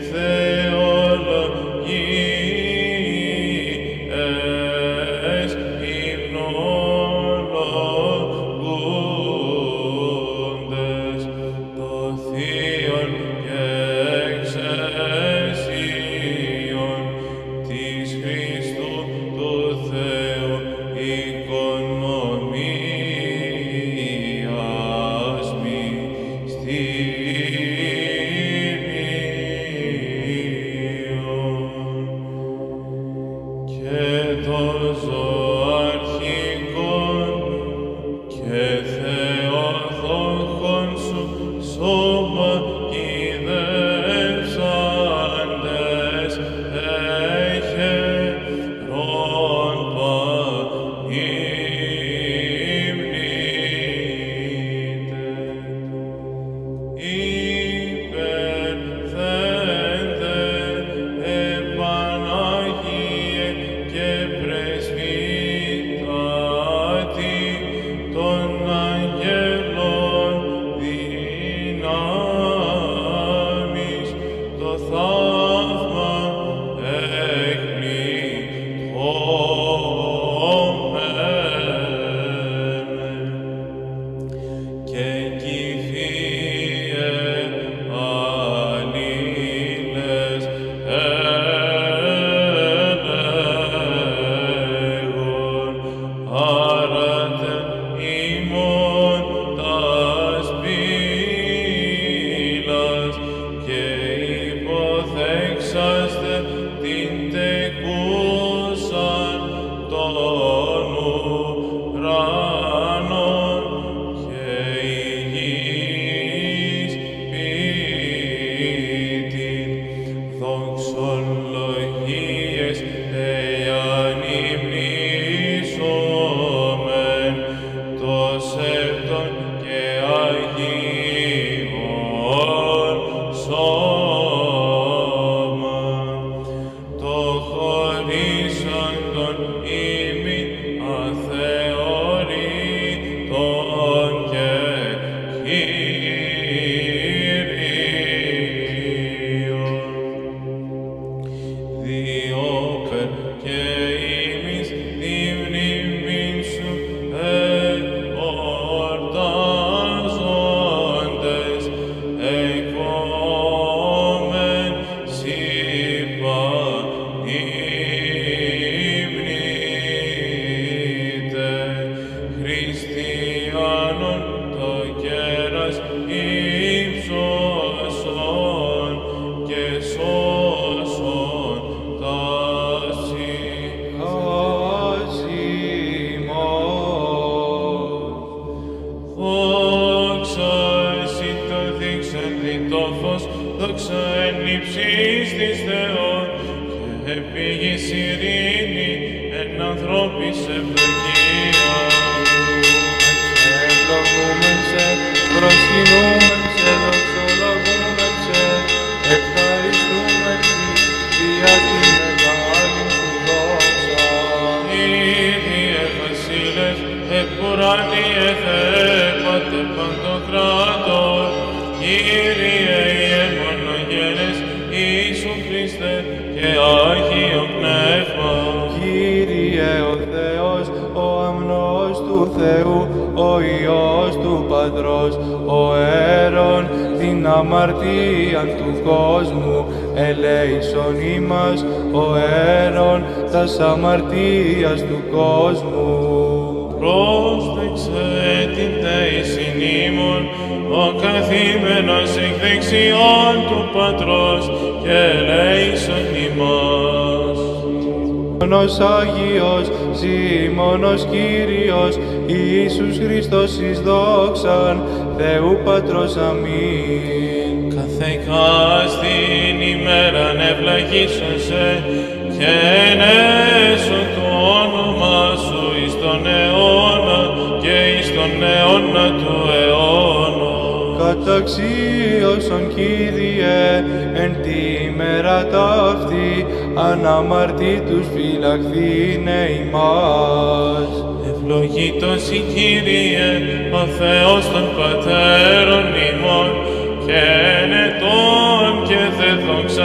Speaker 2: θεολογίες υμνολογούντες το Θείον και εξαισίων της Χριστού του Θεού οικονομίας μυστηρίων και των ζωαρχικών και θεοθόχων σου σώμα κηδεύσαντες έχερον πανήμνητε υπερθέντε επαναγίε και πρεσβυτάτη των αγγέλων δυνάμεις το θαύμα εκπληκτώμενε και κυφίε αλλήλες έλεγον άρατε ημών τας πύλας και υποθέξαστε την τεκούσαν των ουρανών και υγιής ποιητήν δοξολογίες εάν υμνήσομεν το σεπτον και αγίων σώμα το χωρίσαντον ημίν αθεωρήτων και Κύριον διόπερ και ημείς τη μνήμην σου εορτάζοντες εκβόμεν συμπανήμνητε Χριστιανών το κέρας ύψωσον και σώσον τάση. Δόξα εσύ το δείξαντι το φως, δόξα εν ύψης της Θεόν και επίγης ειρήνη εν ανθρώπης ευδοκία.
Speaker 3: Ευλογούμεν σε, προσκυνούμεν σε, δοξολογούμεν σε, ευχαριστούμεν δια τη μεγάλη σου δόξα.
Speaker 2: Κύριε βασίλευ, επουράνιε Θεέ, Πάτερ παντοκράτορ, Κύριε Ιε μονογένες, Ιησού Χριστέ και Άγιο Πνεύμα.
Speaker 3: Κύριε ο Θεός, ο αμνός του Θεού, ο Υιός του Πατρός, ο αίρον την αμαρτίαν του κόσμου, ελέησον ημάς, ο αίρον τας αμαρτίας του κόσμου.
Speaker 2: Πρόστεξε την θέησιν ημών, ο καθήμενος εκ δεξιών του Πατρός και ελέησον ημάς.
Speaker 3: Μόνος Άγιος, Σίμωνος Κύριος, Ιησούς Χριστός εις δόξαν, Θεού Πατρός αμήν.
Speaker 2: Καθεκάστην ημέραν ευλαγήσωσε και ενέσω το όνομα σου εις τον αιώνα και εις τον αιώνα του αιώνα.
Speaker 3: Καταξίωσον Κύριε, εν τη ημέρα ταύτη, αναμαρτήτους φυλαχθήνε ημάς.
Speaker 2: Ευλογήτως η Κύριε, ο Θεός των πατέρων ημών, και ενετών και θε δόξα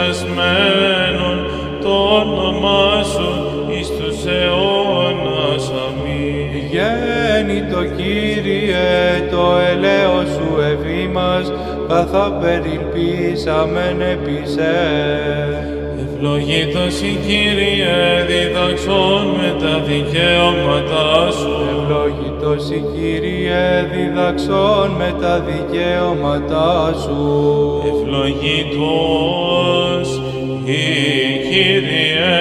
Speaker 2: δοξασμένον το όνομά σου εις τους αιώνας. Αμήν.
Speaker 3: Γέννητο Κύριε, το ελέος σου ευήμας, καθά περιλπίσαμεν επί σε.
Speaker 2: Ευλογήτως η Κύριε, διδαξών με τα δικαιώματά σου.
Speaker 3: Ευλογητός η Κύριε, διδαξών με τα δικαιώματά σου.
Speaker 2: Ευλογήτως η Κύριε,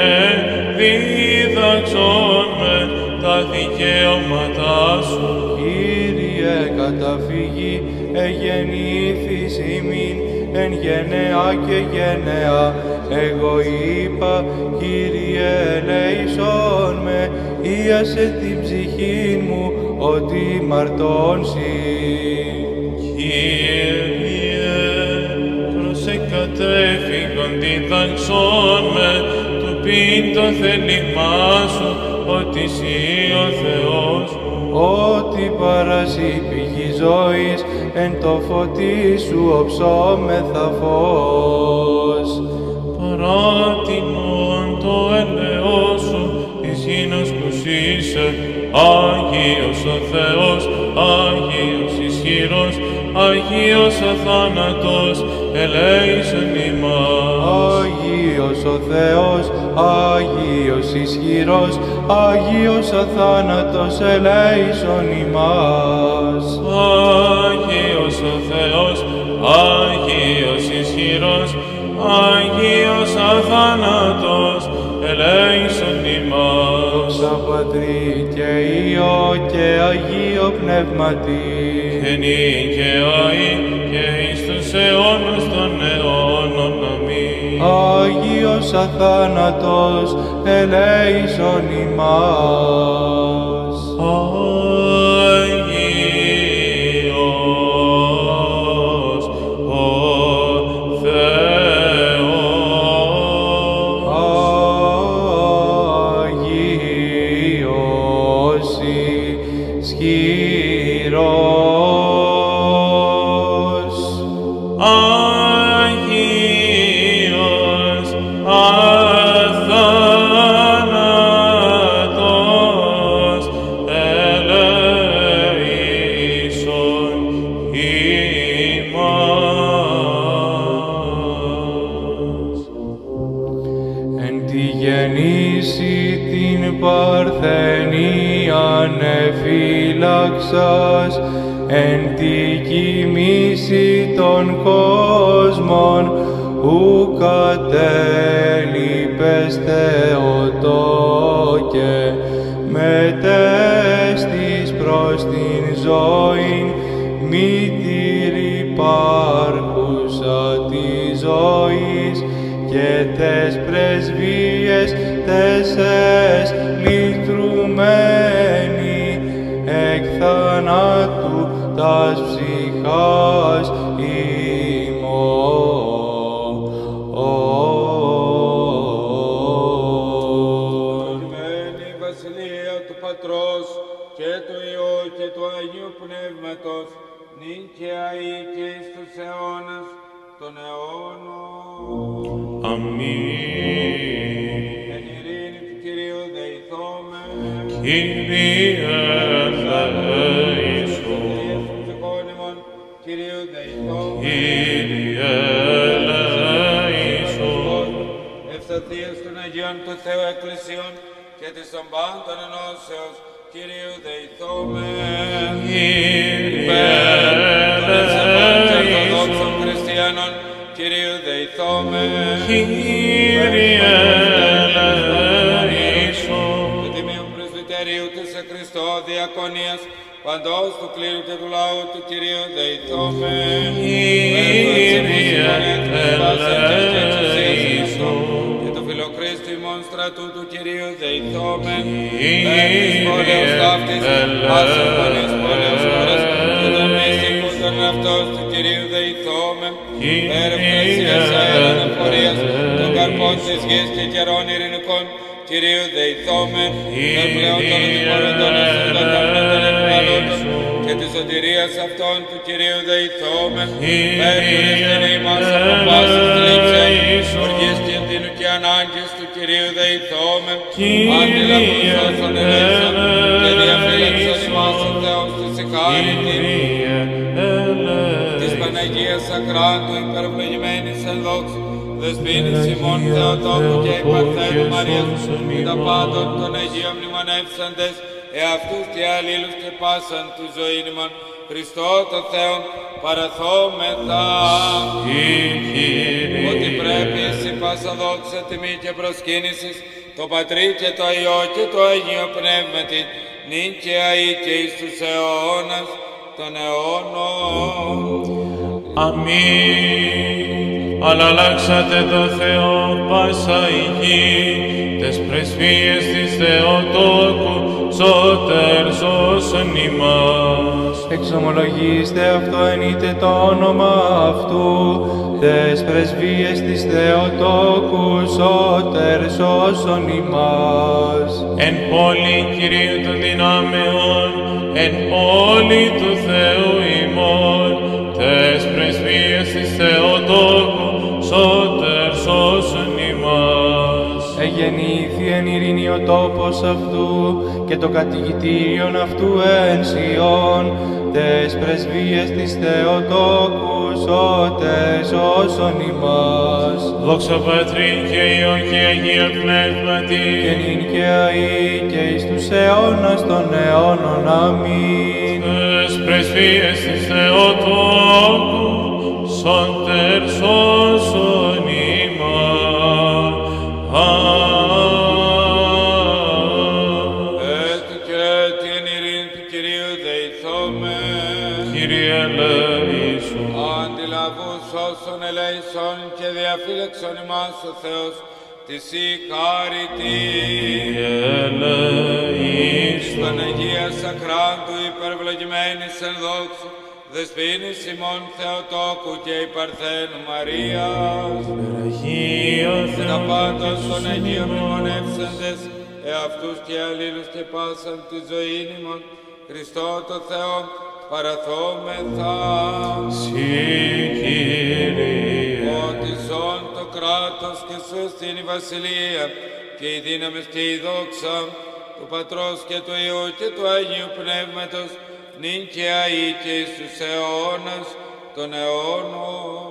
Speaker 2: διδαξών με τα δικαιώματά σου.
Speaker 3: Κύριε, καταφύγει, εγεννήθης ημίν, εν γενεά και γενεά. Εγώ είπα, Κύριε, ελέησον με, ίασε την ψυχή μου, ότι μαρτώνσι.
Speaker 2: Κύριε, προσεκατέφυγον διδαξών με, του πειν το θέλημά σου, ότι εσύ ο Θεός μου.
Speaker 3: Ότι παρασύ πηγή ζωής, εν το φωτί σου οψόμεθα φως.
Speaker 2: Παράτηνον το έλεος σου, εις γήνος κουσίσε, Άγιος ο Θεός, Άγιος ισχυρός, Άγιος αθάνατος, ελέησον ημάς.
Speaker 3: Άγιος ο Θεός, Άγιος ισχυρός, Άγιος αθάνατος, ελέησον ημάς.
Speaker 2: Άγιος ο Θεός, Άγιος ισχυρός, Άγιος αθάνατος, ελέησον ημάς.
Speaker 3: Δόξα Πατρί και Υιό και Αγίο Πνεύματι,
Speaker 2: και νυν και αεί και εις τους αιώνας των αιώνων. Αμήν.
Speaker 3: Άγιος αθάνατος, ελέησον ημάς.
Speaker 2: Άγιος ο Θεός,
Speaker 3: Άγιος ισχυρός,
Speaker 2: Άγιος αθάνατος, ελέησον ημάς.
Speaker 3: εν τη γεννήση την παρθενίαν εφύλαξας, εν τη κοιμήση των κόσμων, ου κατέλειπες Θεοτόκε, μετέστης προς την ζωήν, μήτηρ υπάρχουσα της ζωής, και τες πρεσβείες τεσές λυτρουμένη, εκ θανάτου τας ψυχάς ημών.
Speaker 1: Μένει η βασιλεία του Πατρός και του Υιού και του Αγίου Πνεύματος, νυν και αεί και εις τους αιώνας των αιώνων.
Speaker 2: Αμήν.
Speaker 1: Εν ειρήνη του Κυρίου δεηθώμεν.
Speaker 2: Κύριε ελέησον.
Speaker 1: Κυρίου δεηθώμεν.
Speaker 2: Κύριε ελέησον.
Speaker 1: Ευσταθίας των Αγίων του Θεού Εκκλησιών και της των πάντων ενώσεως, Κυρίου δεηθώμεν.
Speaker 2: Κύριε
Speaker 1: Ορθοδόξων Χριστιανών, Κυρίου δεηθώμεν.
Speaker 2: Κύριε ελέησον.
Speaker 1: Του Τιμίου Πρεσβυτερίου της Χριστό Διακονίας, παντός του κλήρου και του λαού του Κυρίου δεηθώμεν.
Speaker 2: Κύριε ελέησον.
Speaker 1: Και το φιλοκρίστη ημών στρατού του Κυρίου δεηθώμεν.
Speaker 2: Κύριε
Speaker 1: Πόλεως ταύτης, ασυμφωνής πόλεως χώρας, και των μυστικών των αυτός του Κυρίου δεηθώμεν. Ερευνησίας αέρων εφορίας, των καρπών της γης και καιρών ειρηνικών, Κυρίου δεηθώμεν. Εν πλέον των δημιουργών των ασύντων αλλότων και της σωτηρίας αυτών του Κυρίου δεηθόμεν, πέρνοντας την ημάς από πάσης θλίψεων, οργής κινδύνου και ανάγκης του Κυρίου δεηθόμεν, αντιλαβούς όσων ελέησαν και διαφύλαξαν ημάς ο Θεός της συγχάρητην, της Παναγίας Ακράντου υπερευλογημένης εν δόξου, Δεσποίνης ημών Θεοτόκου και η Παρθένου Μαρίας, και τα πάντων των Αγίων μνημονεύσαντες, εαυτούς και αλλήλους και πάσαν του ζωήν ημών, Χριστό το Θεό παραθόμεθα. Ότι πρέπει εσύ πάσα δόξα, τιμή και προσκύνησης, το Πατρί και το Υιό και το Αγίο Πνεύματι, νυν και αεί και εις τους αιώνας των αιώνων.
Speaker 2: Αμήν. Αλλάξατε το Θεό πάσα η γη, τες πρεσβείες της Θεοτόκου, σώτερ σώσον ημάς.
Speaker 3: Εξομολογήστε αυτό ενείτε το όνομα αυτού, τες πρεσβείες της Θεοτόκου, σώτερ σώσον ημάς.
Speaker 2: Εν πόλη Κυρίου των δυνάμεων, εν πόλη του Θεού ημών, τες πρεσβείες της Θεοτόκου, σώτερ σώσον ημάς.
Speaker 3: Εγεννήθη εν ειρήνη ο τόπος αυτού και το κατοικητήριον αυτού εν Σιών, τες πρεσβείες της Θεοτόκου, σώτερ σώσον ημάς.
Speaker 2: Δόξα Πατρί και Υιό και Αγία Πνεύματι,
Speaker 3: και νυν και αεί και εις τους αιώνας των αιώνων. Αμήν.
Speaker 2: τες πρεσβείες της Θεοτόκου, σώτερ σώσον ημάς.
Speaker 1: Έτσι και την ειρήνη του Κυρίου δεηθόμεν.
Speaker 2: Κύριε ελέησον.
Speaker 1: Αντιλαβούς όσων ελέησον και διαφύλαξον ημάς ο Θεός της συγχάρητην.
Speaker 2: Κύριε ελέησον.
Speaker 1: Παναγίας Ακράντου υπερευλογημένης εν δόξου, Δεσποίνης ημών Θεοτόκου και η Παρθένου Μαρίας,
Speaker 2: Αγία
Speaker 1: και τα πάντων των Αγίων μνημονεύσαντες, εαυτούς και αλλήλους και πάσαν τη ζωήν ημών, Χριστό το Θεό παραθόμεθα.
Speaker 2: Συ Κύριε.
Speaker 1: Ότι ζών το κράτος και σου εστίν η βασιλεία και η δύναμη και η δόξα του Πατρός και του Υιού και του Αγίου Πνεύματος, νυν και αεί και εις τους αιώνας των αιώνων.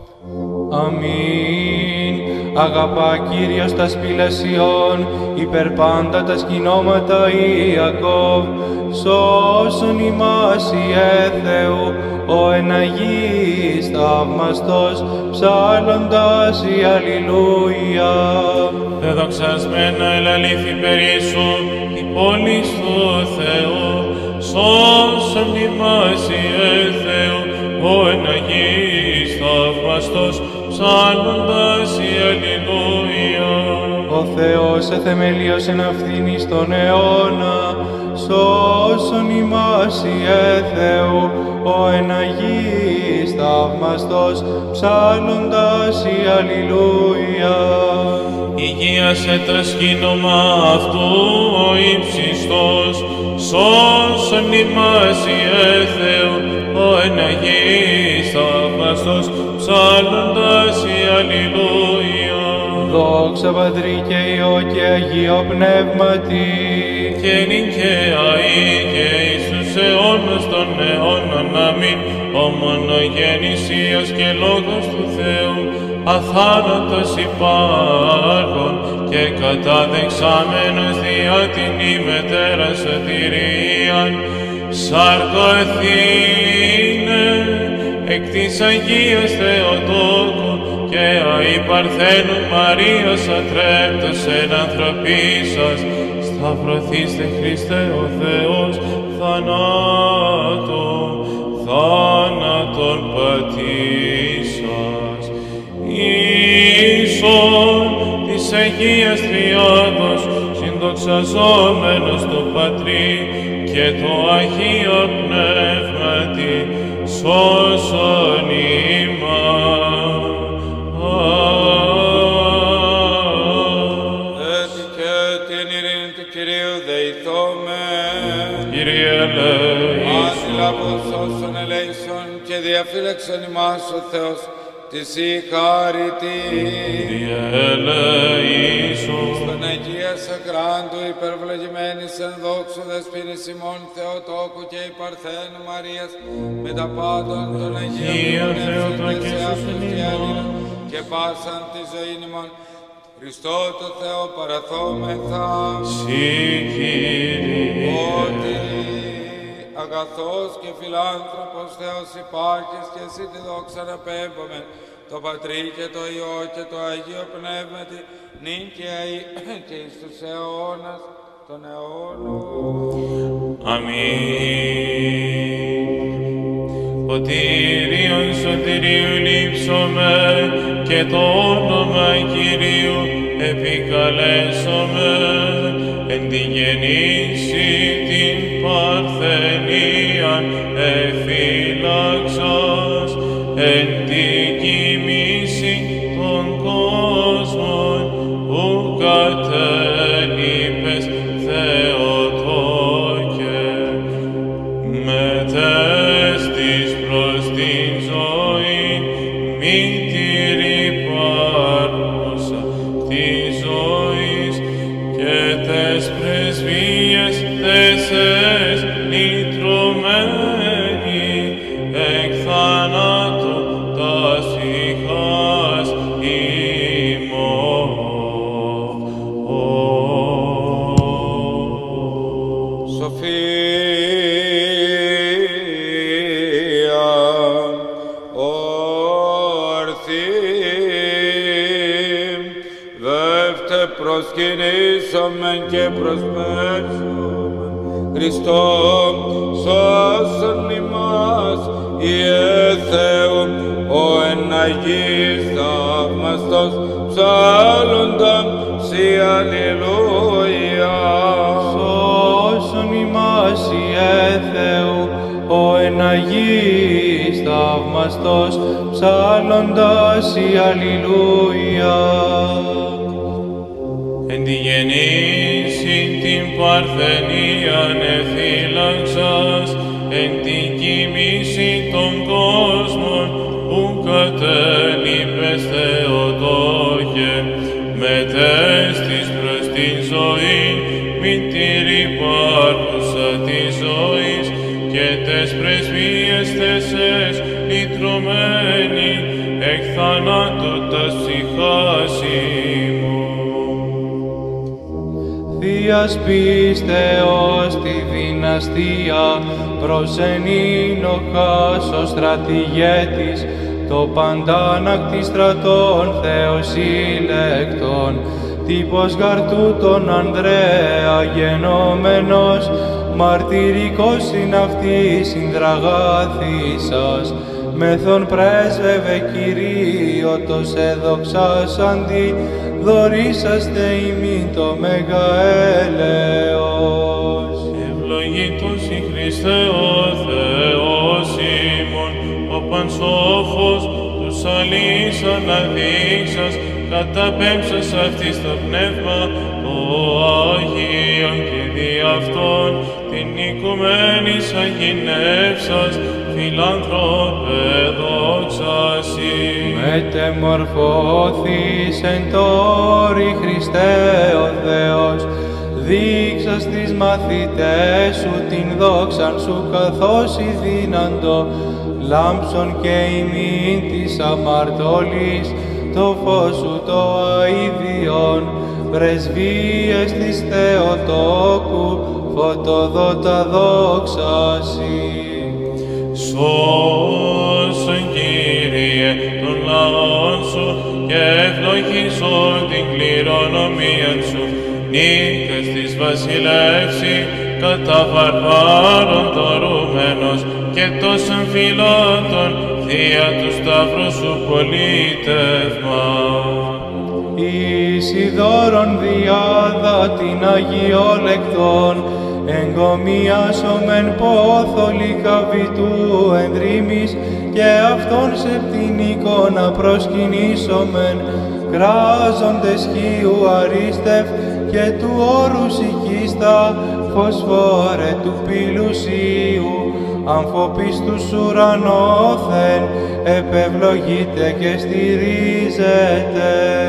Speaker 3: Αμήν. Αγαπά Κύριος τα σπήλα Σιών, υπερπάντα τα σκηνώματα Ιακώβ, σώσον ημάς Ιε Θεού, ο εν Αγίης θαυμαστός, ψάλλοντας η Αλληλούια.
Speaker 2: Εδοξασμένα ελαλήθη περίσου η πόλης του Θεού, σώσον ημάς Ιε Θεού, ο εν Αγίης θαυμαστός, ψάλλοντας η Αλληλούια.
Speaker 3: Ο Θεός εθεμελίωσε εν αυθύνη στον αιώνα, σώσον ημάς Ιε Θεού, ο εν Αγίης θαυμαστός, ψάλλοντας η Αλληλούια.
Speaker 2: Υγείασε το σκήνομα αυτού ο ύψιστος, σώσον ημάς Ιε Θεού, ο εν Αγίης θαυμαστός, ψάλλοντας η Αλληλούια.
Speaker 3: Δόξα Πατρί και Υιό και Αγίο Πνεύματι,
Speaker 2: και νυν και αεί και εις τους αιώνας των αιώνων. Αμήν. Ο μονογέννης Υιός και Λόγος του Θεού, αθάνατος υπάρχων και καταδεξάμενος δια την ημετέρα σωτηρίαν, σαρκωθήνε εκ της Αγίας Θεοτόκου και αεί Παρθένου Μαρίας ατρέπτος εν ανθρωπίσας, σταυρωθήστε Χριστέ ο Θεός θάνατον πατήσας. Ίσον της Αγίας Τριάδος συνδοξαζόμενος το Πατρί και το Αγίο Πνεύματι, σώσον ημάς.
Speaker 1: Έτσι και την ειρήνη του Κυρίου δεηθόμεν.
Speaker 2: Κύριε ελέησον.
Speaker 1: Αντιλαβούς όσων ελέησον και διαφύλαξον ημάς ο Θεός της η χάρητη.
Speaker 2: Κύριε ελέησον.
Speaker 1: Στον Αγία Σακράντου υπερευλογημένης εν δόξου δεσποίνης ημών Θεοτόκου και η Παρθένου Μαρίας με τα πάντων των Αγίων Πνεύσεων και σε αυτούς και Έλληνων και πάσαν τη ζωή ημών. Χριστό το Θεό παραθόμεθα.
Speaker 2: Συ Κύριε.
Speaker 1: Ότι αγαθός και φιλάνθρωπος Θεός υπάρχεις και εσύ τη δόξα να πέμπουμε το Πατρί και το Υιό και το Αγίο Πνεύματι νυν και αεί και εις τους αιώνας των αιώνων.
Speaker 2: Αμήν. Ποτήριον σωτηρίου λείψομαι και το όνομα Κυρίου επικαλέσομαι εν τη γεννήση την παρθενίαν εφύλαξας εν τη κοιμήση των κόσμων που κατέλειπες Θεοτόκε μετέστης προς την ζωή μήτηρη πάρουσα της ζωής και τες πρεσβείες τέσσερις λυτρωμένη εκ θανάτου τας ηχάς ημών.
Speaker 1: Σοφία όρθη δεύτε προσκυνήσομεν και προσπέσομεν Χριστόν σώσον ημάς Ιε Θεού ο εν Αγίης θαυμαστός ψάλλονταν σοι αλληλούια.
Speaker 3: Σώσον ημάς Ιε Θεού ο εν Αγίης θαυμαστός ψάλλοντας σοι αλληλούια.
Speaker 2: Εν τη γεννήση την παρθενίαν εφύλαξας, εν την κοιμήση των κόσμων που κατέλειπες Θεοτόκε, μετέστης προς την ζωή, μητήρη υπάρχουσα της ζωής και τες πρεσβείες τέσσερις λυτρωμένη εκ θανάτου τας ψυχάς ημών.
Speaker 3: Θείας πίστεως τη δυναστεία προσενήνοχας ο στρατηγέτης το παντάνακτη στρατών Θεός ηλεκτών τύπος γαρτού τον Ανδρέα γενόμενος μαρτυρικός συναυτής συνδραγάθησας μεθον πρέσβευε Κυρίω το σε δοξάσαντι δωρήσαστε ημίν το μέγα έλεος.
Speaker 2: Ευλογήτως η Χριστέ ο Θεός ημών, ο πανσόφος τους αλείς αναδείξας, καταπέμψας αυτής το πνεύμα, το Άγιον και δι' αυτόν την οικουμένης αγινεύσας, φιλάνθρωπε δόξασι.
Speaker 3: Μετεμορφώθης εν τόρη Χριστέ ο Θεός, δείξας τις μαθητές σου την δόξαν σου καθώς ηδύναντο, λάμψον και ημίν της αμαρτωλής, το φως σου το αηδιόν, πρεσβείες της Θεοτόκου, φωτοδότα δόξασι.
Speaker 2: Σώσον Κύριε των λαών σου και ευλογήσον την κληρονομία σου, νίκες της βασιλεύση κατά βαρβάρων τορούμενος και τόσων φιλότων θεία του σταύρου σου πολίτευμα.
Speaker 3: Ισιδώρον διάδα την Αγιολεκτών, εγκομίασομεν πόθο Λυκαβητού ενδρύμης και αυτόν σε την εικόνα προσκυνήσομεν, κράζοντες χείου αρίστευ και του όρους οικίστα, φωσφόρε του πηλουσίου, αμφοπίστους ουρανόθεν, επευλογείτε και στηρίζετε.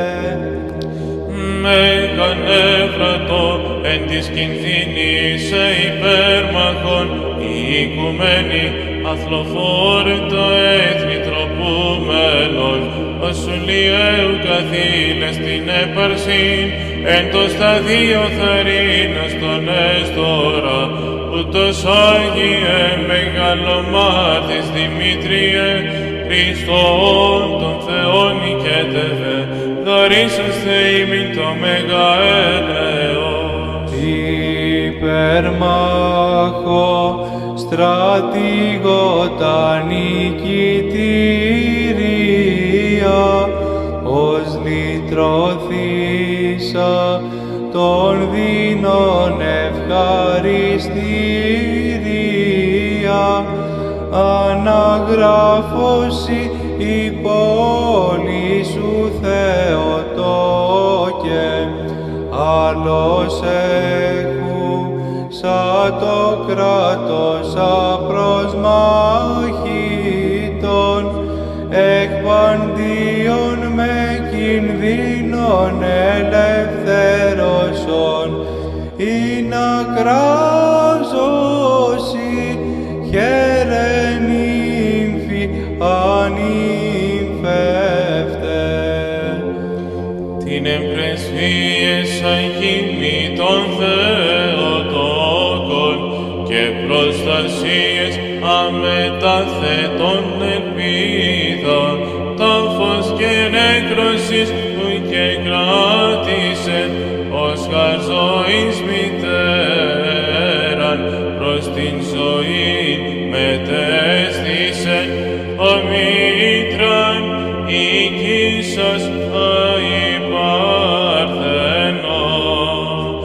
Speaker 2: Μέγαν εύρατο εν της κινδύνης υπέρμαχων, η οικουμένη αθλοφόρητο έθνη τροπούμενον, όσου λιέου καθήλες την έπαρσιν, εν το σταδίο θαρρύνας τον έστορα, ούτως Άγιε μεγαλομάρτης Δημήτριε, Χριστόν τον Θεόν νικέτευε, δωρήσαστε ημίν το μέγα έλεος.
Speaker 3: Υπερμάχο στρατηγότα νικητήρια, ως λυτρωθήσα των δεινών ευχαριστήρια, αναγράφωση η πόλη σου Θεοτόκε, άλλος έχου σαν το κράτος απροσμάχητον, εκπαντίον με κινδύνων ελευθέρωσον, ή να κράζωση χαίρε νύμφη ανυμφεύτε.
Speaker 2: Την εμπρεσβείες αγίμη των Θεοτόκων και προστασίες αμεταθέτων ελπίδα, τάφος και νεκρosης που και κράτησεν, ως χαρζωής μητέραν προς την ζωή μετέστησεν, ομήτραν οικήσας αϊπαρθενόν.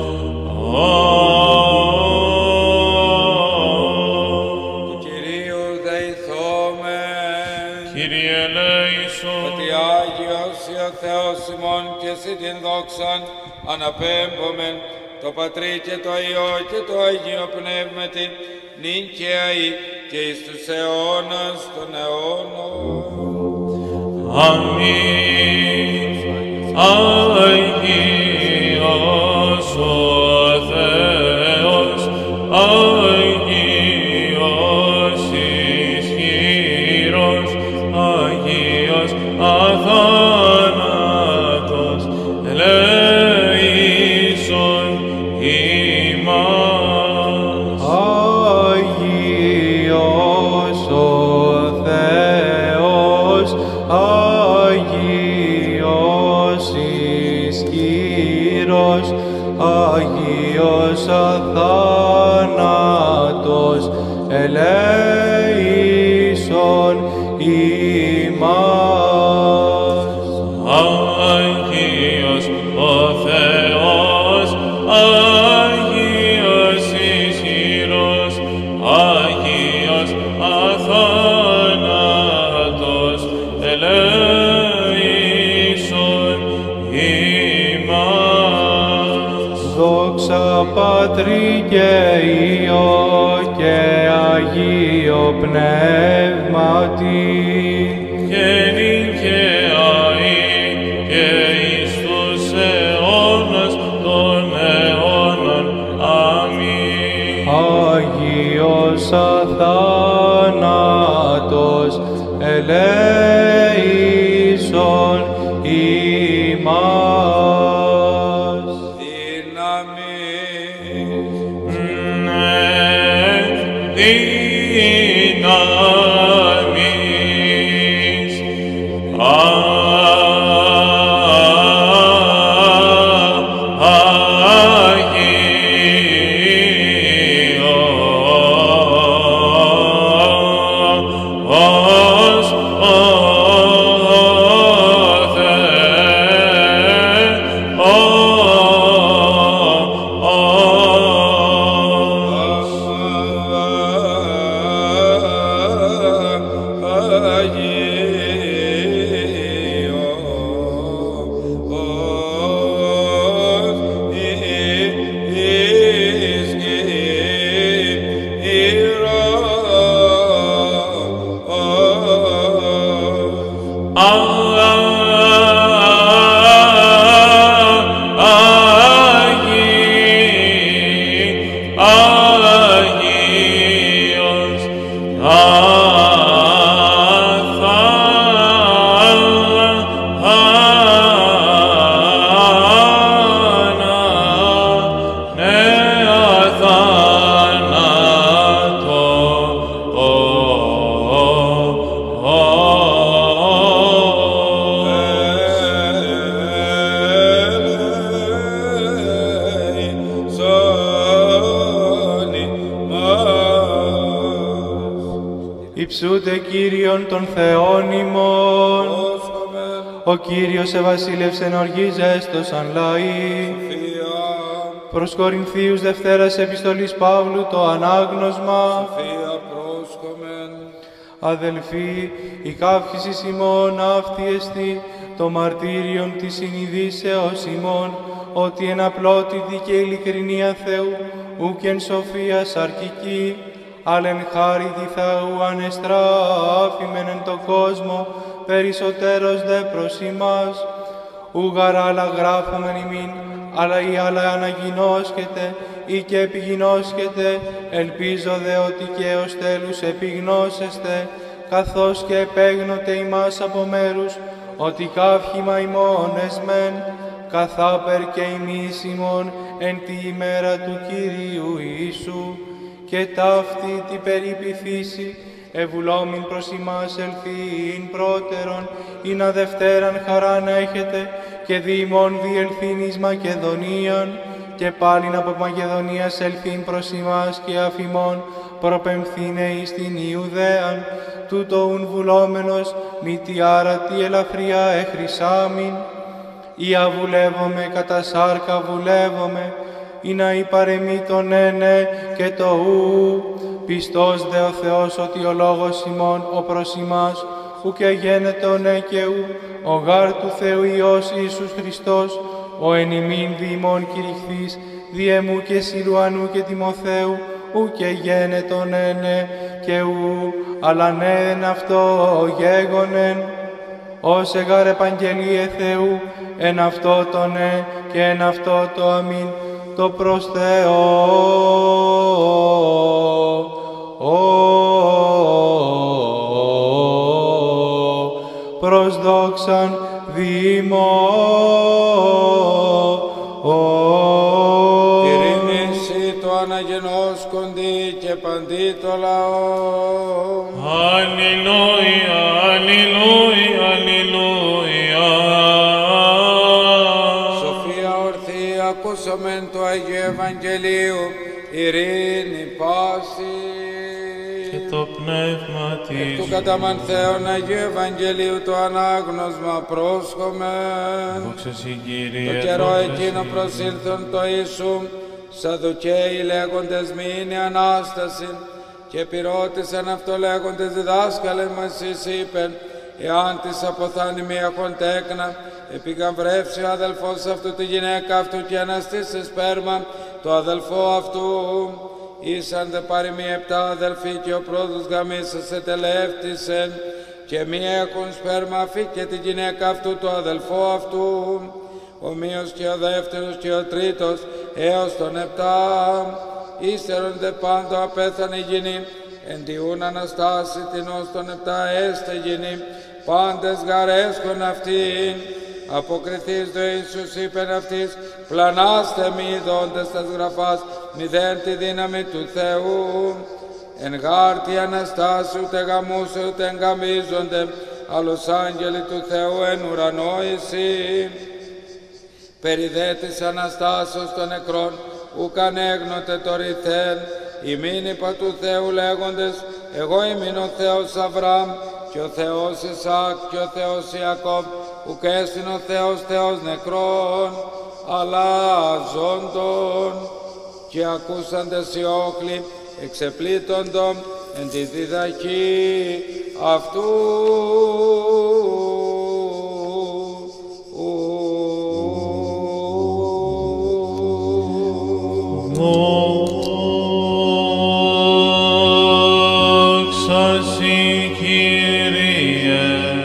Speaker 1: Του Κυρίου δεηθόμεν.
Speaker 2: Κύριε ελέησον.
Speaker 1: Ότι Άγιος ο Θεός ημών και εσύ την δόξαν αναπέμπομεν το Πατρί και το Υιό και το Αγίο Πνεύματι, νυν και αεί και εις τους αιώνας των αιώνων.
Speaker 2: Αμήν. Αγίος ο Θεός, Αγίος ισχυρός, Αγίος αθάνατος, ελέησον ημάς.
Speaker 3: Αγίος ο Θεός, Αγίος ισχυρός, Αγίος αθάνατος, ελέησον ημάς.
Speaker 2: Αγίος ο Θεός, Αγίος ισχυρός, Αγίος αθάνατος, ελέησον ημάς.
Speaker 3: Δόξα Πατρί και Υιό και Αγίο Πνεύματι,
Speaker 2: και νυν και αεί και εις τους αιώνας των αιώνων. Αμήν.
Speaker 3: Αγίος αθάνατος, ελέησον ημάς.
Speaker 1: Δύναμις.
Speaker 2: Δύναμις.
Speaker 3: Υψούτε Κύριον των Θεών ημών. Ο Κύριος εβασίλευσεν οργίζεστος αν λαοί. Προς Κορινθίους Δευτέρας Επιστολής Παύλου το ανάγνωσμα. Αδελφοί, η καύχησης ημών αυτή εστί το μαρτύριον της συνειδήσεως ημών, ότι εν απλότητη και ειλικρινία Θεού, ουκ εν σοφία σαρκική, αλλά εν χάρητη Θεού ανεστράφημεν εν το κόσμο, περισσότερος δε προς ημάς. Ούγαρ άλλα γράφομεν ημίν, αλλά ή άλλα αναγινώσκεται, ή και επιγινώσκεται, ελπίζω δε ότι και ως τέλους επιγνώσεστε, καθώς και επέγνοτε ημάς από μέρους, ότι καύχημα ημών εσμεν, καθάπερ και ημείς ημών εν τη ημέρα του Κυρίου Ιησού, και ταύτη την περιποιθήσει, ευουλόμην προς ημάς ελθύειν πρώτερον, ή να δευτέραν χαράν έχετε, και δι' ημών διελθύν εις Μακεδονίαν, και πάλιν από Μακεδονίας ελθύν προς ημάς και αφημών προπεμφθήνε εις την Ιουδαίαν, τούτο ουν βουλόμενος μη τι άρα τι ελαφριά εχρυσάμιν, ή αβουλεύομαι κατά σάρκα βουλεύομαι, ή να υπαρεμεί το ναι ναι και το ου, πιστός δε ο Θεός ότι ο λόγος ημών ο προς ημάς, ου και γένετο ναι και ου, ο γάρ του Θεού Υιός Ιησούς Χριστός, ο εν ημίν δι' ημών κηρυχθείς, διεμού και Σιλουανού και Τιμοθέου, ου και γένετο ναι ναι και ου, αλλά ναι εν αυτό γέγονεν, ως εγάρ επαγγελίε Θεού, εν αυτό το ναι και εν αυτό το αμήν, το προς Θεό. Προς δόξαν διημών.
Speaker 1: Ειρήνηση το αναγενώσκοντι και παντί το λαό.
Speaker 2: Αλληλούια, αλληλούια, αλληλούια.
Speaker 1: Σοφία ορθή, ακούσομεν του Αγίου Ευαγγελίου, ειρήνη πάση.
Speaker 2: Και το πνεύμα της
Speaker 1: Του καταμαν Θεόν Αγίου Ευαγγελίου το ανάγνωσμα πρόσχομαι.
Speaker 2: δόξα σοι, Κύριε,
Speaker 1: Το καιρό εκείνο προσήλθον το Ιησού, Σαδουκαίοι λέγοντες μη είναι Ανάσταση, και πυρώτησαν αυτό λέγοντες διδάσκαλε μας εις είπεν, εάν της αποθάνει μη έχον τέκνα, επικαμβρεύσει ο αδελφός αυτού τη γυναίκα αυτού και αναστήσει σπέρμα το αδελφό αυτού. Ήσαν δε παροιμοί 7 αδελφοί και ο πρώτος γαμίσας ετελεύτησεν, και μη έχουν σπέρμα αφήκε τη γυναίκα αυτού το αδελφό αυτού. Ομοίως και ο δεύτερος και ο τρίτος έως τον 7. Ύστερον δε πάντο απέθανε γυνή, εντιούν αναστάσει την ως τον 7 έστε γυνή, πάντες γαρέσκον αυτήν. Αποκριθείς δε Ιησούς είπεν αυτής, πλανάστε μη ειδώντες τας γραφάς, μηδέν τη δύναμη του Θεού. Εν γάρτη Αναστάση ούτε γαμούσε ούτε εγκαμίζονται, άλλος άγγελοι του Θεού εν ουρανό εισή. Περί δε της Αναστάσεως των νεκρών, ουκ ανέγνωτε το ρηθέν, ημίν υπα του Θεού λέγοντες, εγώ ημίν ο Θεός Αβραάμ, και ο Θεός Ισαάκ, και ο Θεός Ιακώβ, ουκ έστιν ο Θεός Θεός νεκρών, αλλά ζώντων. Και ακούσαντες οι όχλοι, εξεπλήττοντον εν τη διδαχή αυτού.
Speaker 2: Δόξα σοι, Κύριε,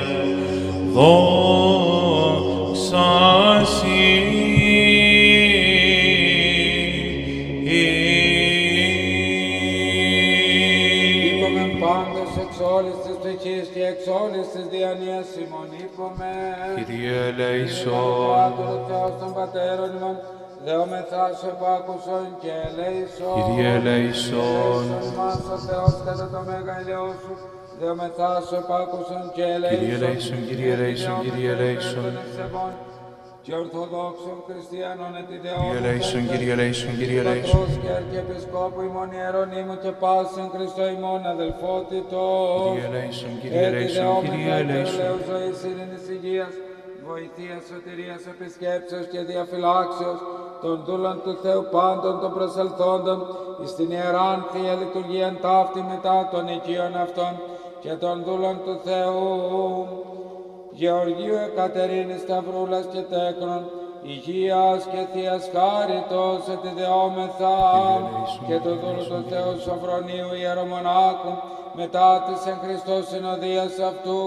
Speaker 2: δόξα σοι.
Speaker 1: Είπομεν πάντως εξ όλης της ψυχής και εξ όλης της διανοίας ημών είπομεν.
Speaker 3: Kyrie eleison.
Speaker 1: Θεότοκος Θεός των Πατέρων ημών, δεόμεθά σου επάκουσον και ελέησον.
Speaker 3: Kyrie eleison.
Speaker 1: Ελέησον μας ο Θεός κατά το μέγα ηλαιό σου, δεόμεθά σου επάκουσον και ελέησον.
Speaker 3: Kyrie eleison, Kyrie eleison, Kyrie eleison.
Speaker 1: και Ορθοδόξων Χριστιανών
Speaker 3: Κύριε ελέησον, Κύριε ελέησον, Κύριε ελέησον.
Speaker 1: Πατρός και Αρχιεπισκόπου ημών Ιερονύμου και πάσιν Χριστό ημών αδελφότητος.
Speaker 3: Κύριε ελέησον, Κύριε ελέησον, Κύριε ελέησον.
Speaker 1: Ελέου ζωής, ειρήνης, υγείας, βοηθείας, σωτηρίας, επισκέψεως και διαφυλάξεως των δούλων του Θεού πάντων των προσελθόντων εις την Ιεράν Θεία Λειτουργίαν ταύτη μετά των οικείων αυτών και των δούλων του Θεού Γεωργίου Εκατερίνης Σταυρούλας και Τέκνων, υγείας και θείας χάριτος ετιδεόμεθα και το δούλο του Θεού Σοφρονίου Ιερομονάχου μετά της εν Χριστώ συνοδείας αυτού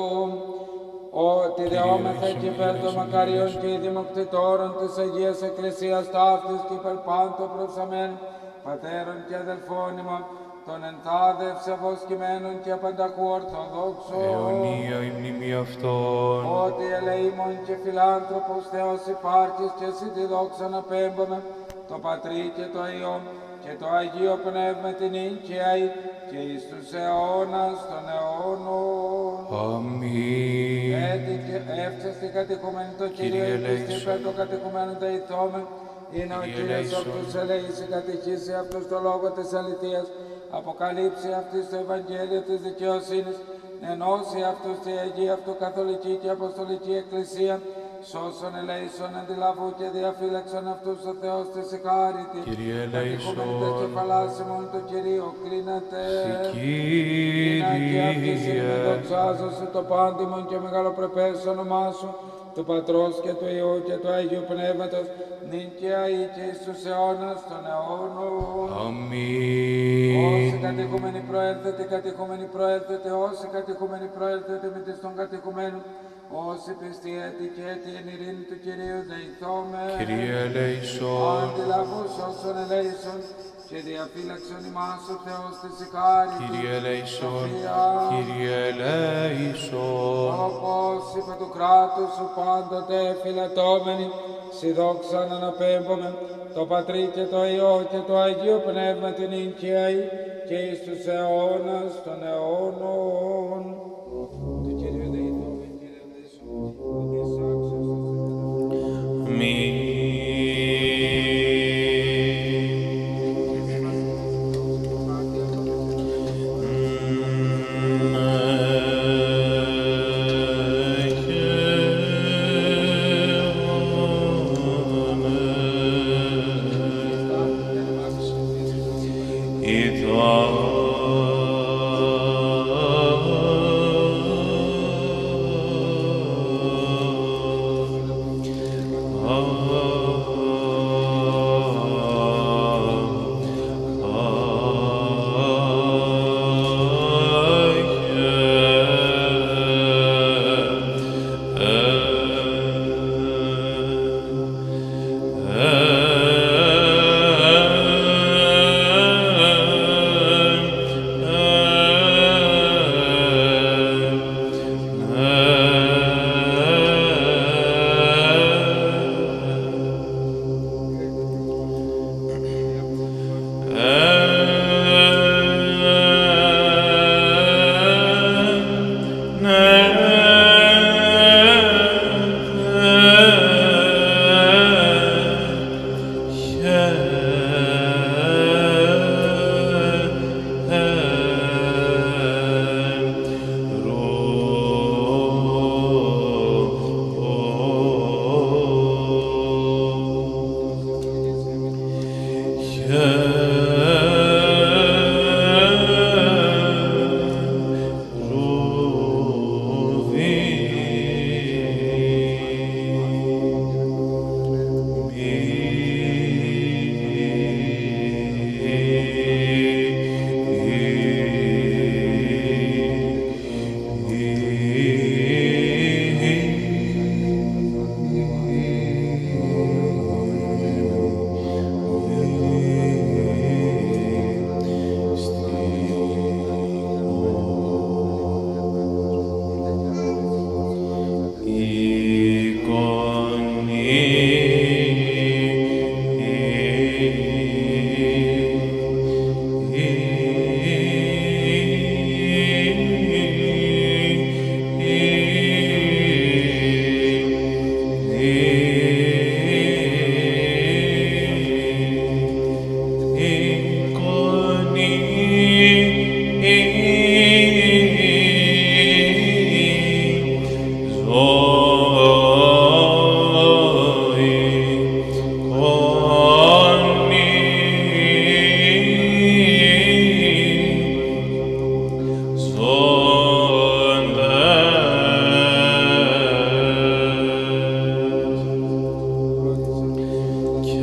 Speaker 1: ότι δεόμεθα και υπέρ των μακαρίων και δημοκτητόρων της Αγίας Εκκλησίας ταύτης και υπέρ πάντων προσαμένων πατέρων και αδελφών ημών των ενθάδευσε αποσκημένων και απανταχού Ορθοδόξων.
Speaker 3: Αιωνία η μνήμη αυτών.
Speaker 1: Ότι ελεήμων και φιλάνθρωπος Θεός υπάρχεις και εσύ τη δόξα να πέμπουμε το Πατρί και το Υιό και το Αγίο Πνεύμα την Ίκαια και εις τους αιώνας των αιώνων.
Speaker 3: Αμήν.
Speaker 1: Εύξεστη κατοικουμένη το Κύριο, επίστη υπέρ το κατοικουμένο δεηθόμεν. Είναι ο Κύριος αυτούς ελέγησε, κατηχήσει αυτούς το λόγο της αληθείας, αποκαλύψει αυτής το Ευαγγέλιο της δικαιοσύνης, ενώσει αυτούς τη Αγία αυτού Καθολική και Αποστολική Εκκλησία, σώσον ελέησον αντιλαβού και διαφύλαξον αυτούς ο Θεός της εκάρητη.
Speaker 3: Κύριε ελέησον.
Speaker 1: Τα κεφαλάς ημών του Κυρίου κλείνεται.
Speaker 3: Κύριε.
Speaker 1: Και αυτής είναι δοξάζωσε το πάντιμον και μεγαλοπρεπές όνομά σου, του Πατρός και του Υιού και του Αγίου Πνεύματος, νυν και αεί και εις τους αιώνας των αιώνων.
Speaker 3: Αμήν.
Speaker 1: Όσοι κατοικούμενοι προέλθετε, κατοικούμενοι προέλθετε, όσοι κατοικούμενοι προέλθετε με τις των κατοικουμένων, όσοι πιστοί έτη και έτη εν ειρήνη του Κυρίου δεηθώμε.
Speaker 3: Κύριε ελέησον.
Speaker 1: Αντιλαβούς όσων ελέησον και διαφύλαξον ημάς ο Θεός της εκάρητης.
Speaker 3: Κύριε ελέησον. Κύριε ελέησον.
Speaker 1: Όπως είπε του κράτους σου πάντοτε φυλατώμενοι, σοι δόξαν αναπέμπομεν, το Πατρί και το Υιό και το Αγίο Πνεύμα την Ίκαια και εις τους αιώνας των αιώνων. Του Κυρίου δεηθώμε, Κύριε δεήσον, ότι εισάξεις το Θεό.
Speaker 3: Αμήν.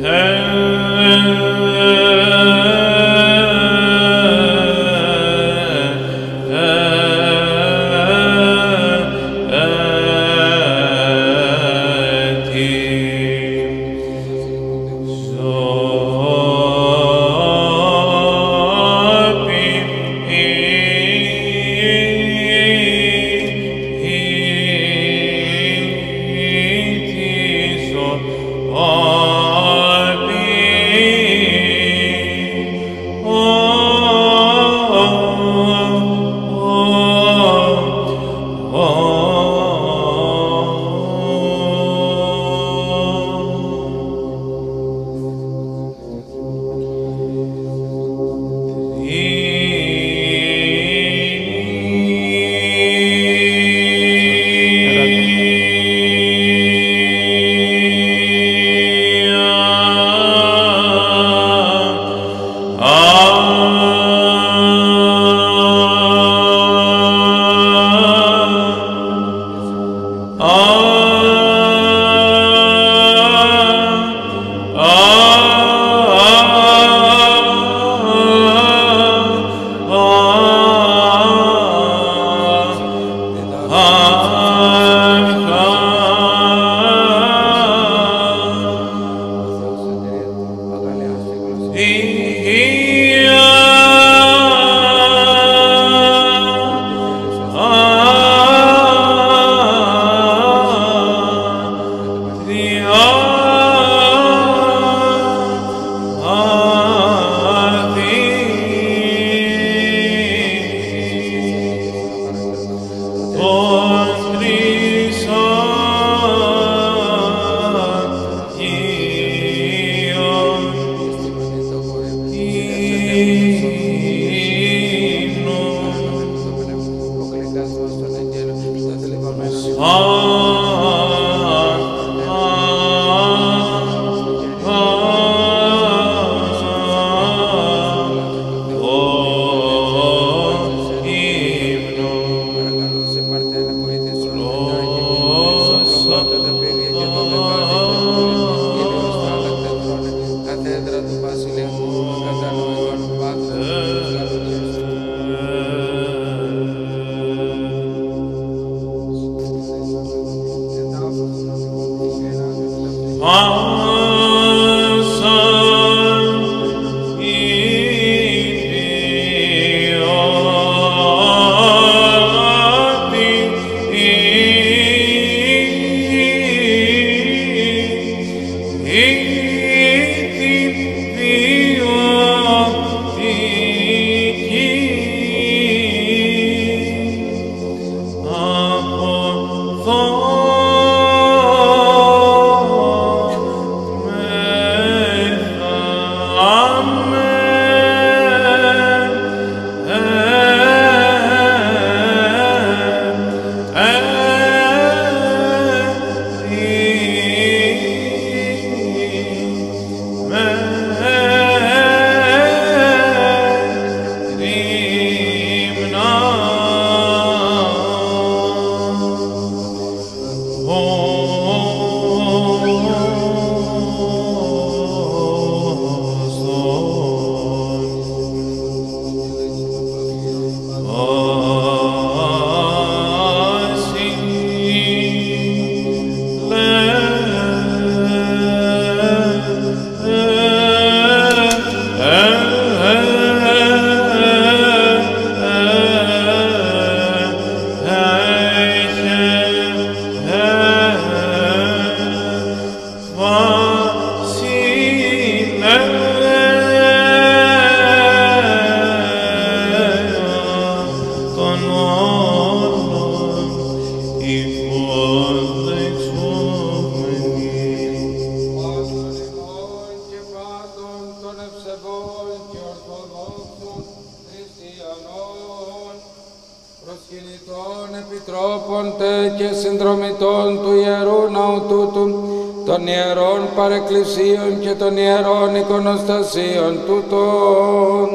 Speaker 1: Παρεκκλησίων και των ιερών εικονοστασίων τούτων.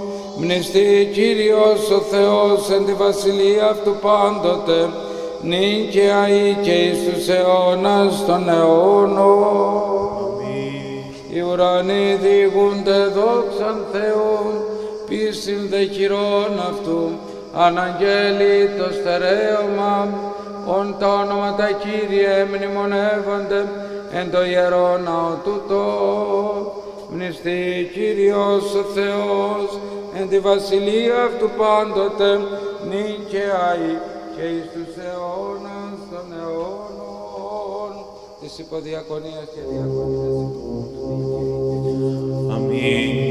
Speaker 1: Μνηστεί Κύριος ο Θεός εν τη βασιλεία αυτού πάντοτε, νυν και αεί και εις τους αιώνας των αιώνων. οι ουρανοί διηγούνται δόξαν Θεού, πίστην δε χειρών αυτού, αναγγέλει το στερέωμα, ον τα όνοματα Κύριε μνημονεύονται, εν το ιερό ναό τούτο, μνηστεί Κύριος ο Θεός, εν τη βασιλεία αυτού πάντοτε, νυν και αεί, και εις τους αιώνας των αιώνων, της υποδιακονίας και διακονίας.
Speaker 2: Αμήν.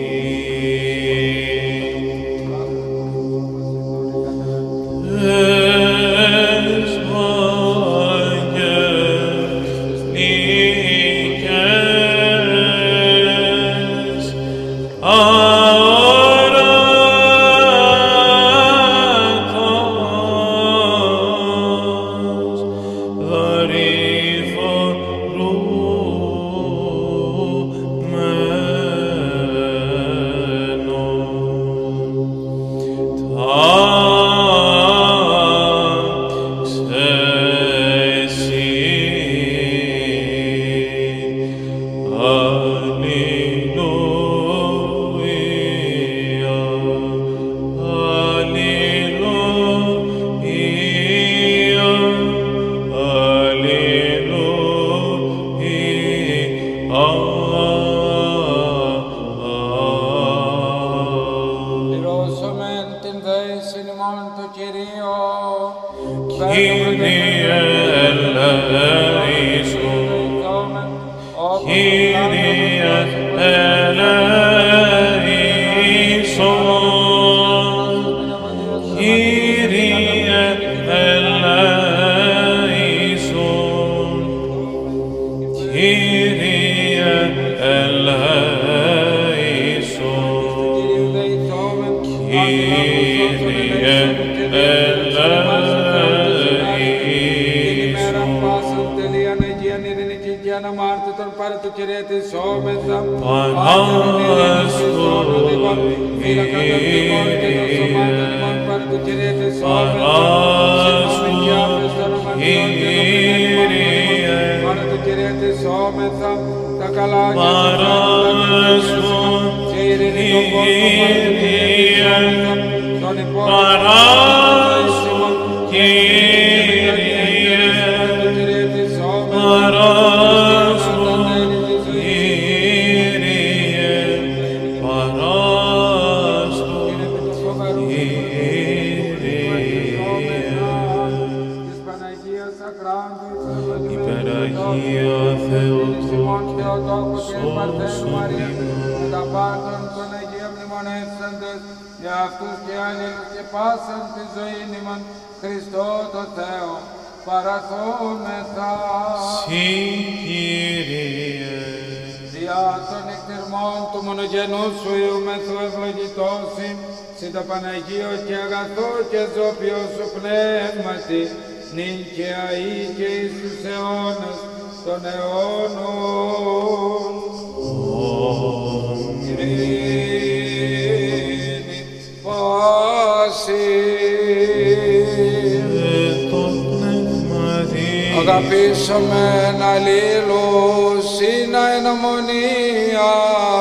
Speaker 1: Αγαπήσομεν αλλήλους, είναι εν ομονία,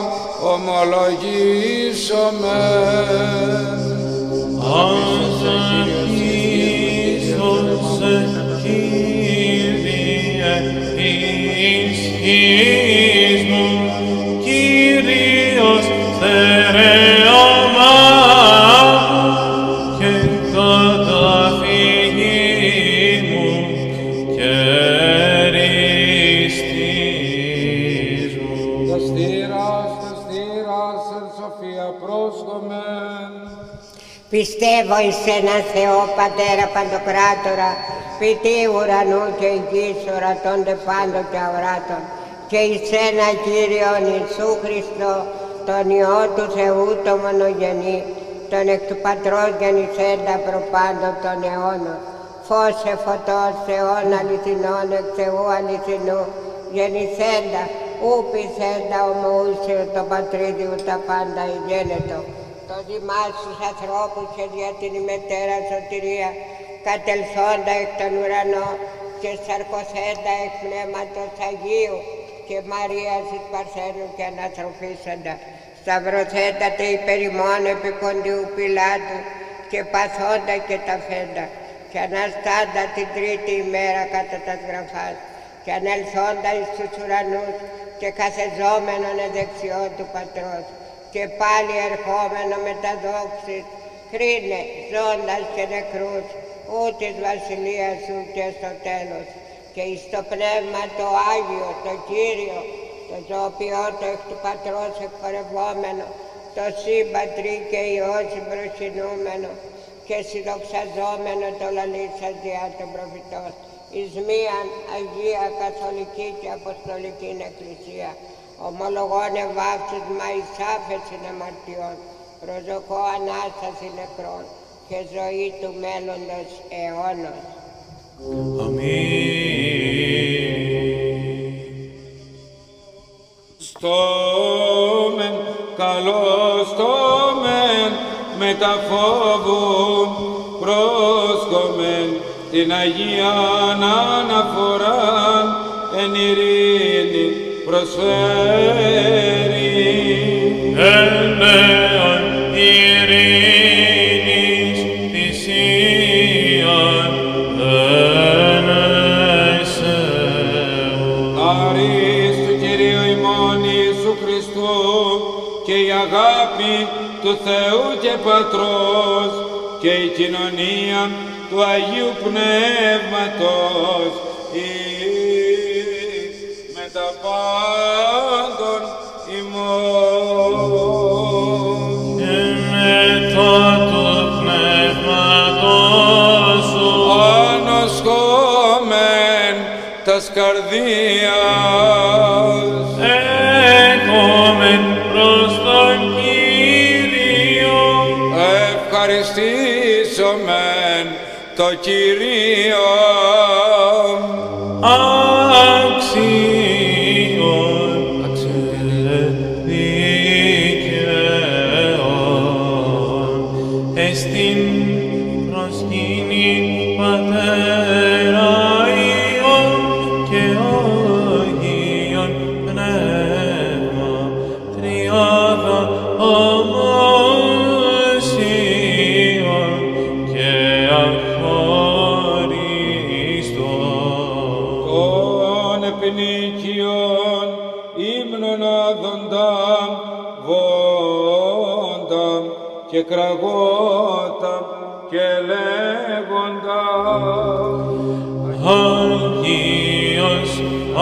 Speaker 1: ομολογήσομεν.
Speaker 2: Αγαπήσωσε Κύριε, ισχύς μου, Κύριος στερέωμα και καταφυγή μου και ρηστής μου.
Speaker 1: Τα στήρας, εν σοφία πρόσκομεν.
Speaker 4: Πιστεύω εις έναν Θεό Πατέρα Παντοκράτορα, ποιητή ουρανού και γης, ορατώνται πάντων και αοράτων, και εις ένα Κύριον Ιησού Χριστό, τον Υιό του Θεού το μονογενή, τον εκ του Πατρός γεννησέντα προπάντων των αιώνων, φως εφωτός Θεών αληθινών εκ Θεού αληθινού, γεννησέντα, ου πισέντα ομοούσιο το πατρίδιου τα πάντα ηγένετο. Το δημάς στους ανθρώπους και δια την ημετέρα σωτηρία, κατελθόντα εκ των ουρανών και σαρκωθέντα εκ Πνεύματος Αγίου και Μαρίας εις Παρθένου και ανατροφήσαντα, σταυρωθέντατε υπέρ ημών επί Ποντίου Πιλάτου και παθόντα και ταφέντα, και αναστάντα την τρίτη ημέρα κατά τας γραφάς, και ανελθόντα εις τους ουρανούς και καθεζόμενον εδεξιό του Πατρός, και πάλι ερχόμενο με τα δόξης, κρίνε ζώντας και νεκρούς, ού της βασιλείας σου και στο τέλος, και εις το Πνεύμα το Άγιο, το Κύριο, το ζωοποιό το εκ του Πατρός εκπορευόμενο, το Συμπατρί και Υιό συμπροσκυνούμενο, και συνδοξαζόμενο το λαλήσας διά των προφητών, εις μίαν Αγία Καθολική και Αποστολική Εκκλησία, ομολογών ευάψισμα εις άφεσιν αμαρτιών, προσδοκώ Ανάσταση νεκρών και ζωή του μέλλοντος αιώνος.
Speaker 2: Αμήν.
Speaker 1: Στόμεν, καλώς στόμεν, με τα φόβου πρόσκομεν, την Αγίαν αναφοράν εν ειρήνη προσφέρει.
Speaker 2: Ελέον ειρήνης θυσίαν ενέσεων.
Speaker 1: Άρης του Κυρίου ημών Ιησού Χριστού και η αγάπη του Θεού και Πατρός και η κοινωνία του Αγίου Πνεύματος εις με τα πάντων ημών.
Speaker 2: Και μετά το πνεύματος σου
Speaker 1: ανοσχόμεν τας καρδίας
Speaker 2: έκομεν προς τον Κύριο.
Speaker 1: Ευχαριστήσομεν το Κυρίο.
Speaker 2: Αξίον και δικαίων εστιν προσκύνη Πατέρα Υιόν και Αγίον Πνεύμα τριάδα ομόσιον και αχώριστον.
Speaker 1: Των επινίκιων ύμνων άδοντα, βόντα και κραγότα και λέγοντα.
Speaker 2: Αγίος,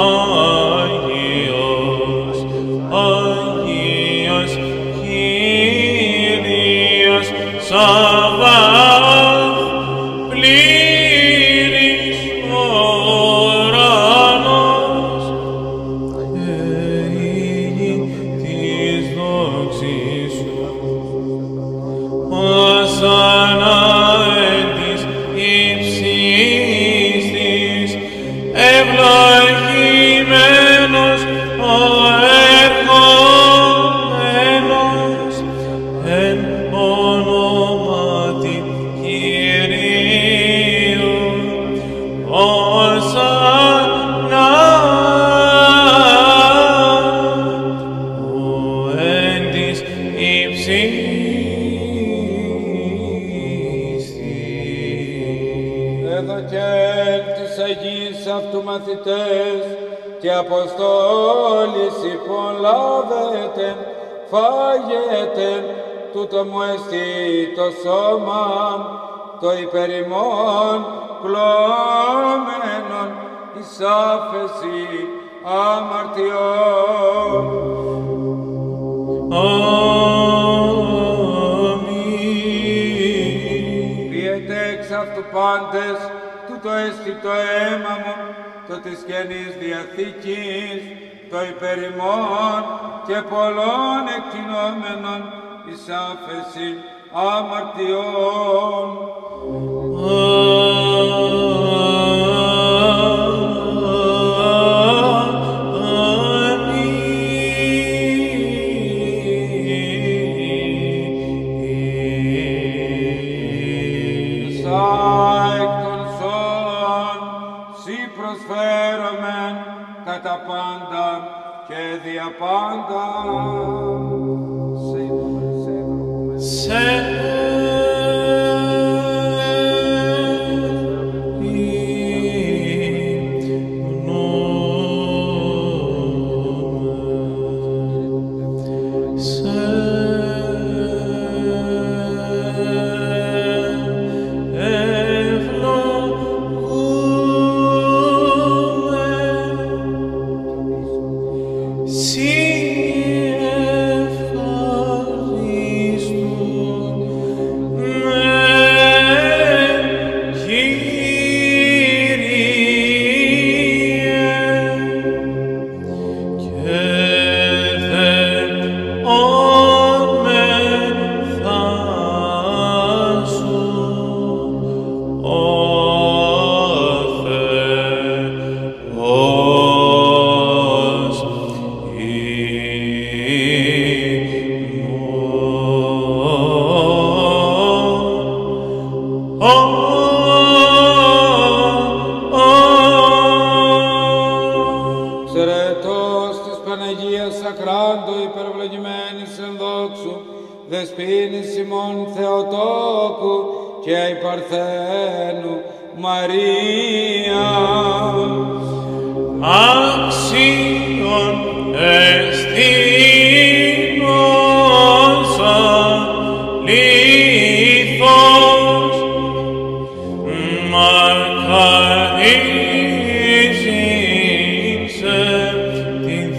Speaker 2: Αγίος, Αγίος, Κύριος Σαββαώθ, πλήρης ο ουρανός και η γη της δόξης σου. Ωσανά εν της υψής της, ευλογημένος ο ερχόμενος εν ονόματι Κυρίου. Ωσανά ο εν της υψής της.
Speaker 1: Έδωκεν τις Αγίης αυτού μαθητές και Αποστόλης υπον λάβετε, φάγετε, τούτο μου εστί το σώμα, το υπερ ημών πλώμενον εις άφεση αμαρτιών.
Speaker 2: Αμήν.
Speaker 1: Πιετε εξ αυτού πάντες, τούτο εστί το αίμα μου, το της Καινής Διαθήκης, το υπερ ημών και πολλών εκτινόμενων εις άφεση αμαρτιών. Εκ των ζώων, σοι προσφέρομεν κατά πάντα τα πάντα. Δεσποίνης ημών Θεοτόκου και η Παρθένου Μαρίας.
Speaker 2: Άξιον εστίνωσα λίθος μαρκαρίζησε την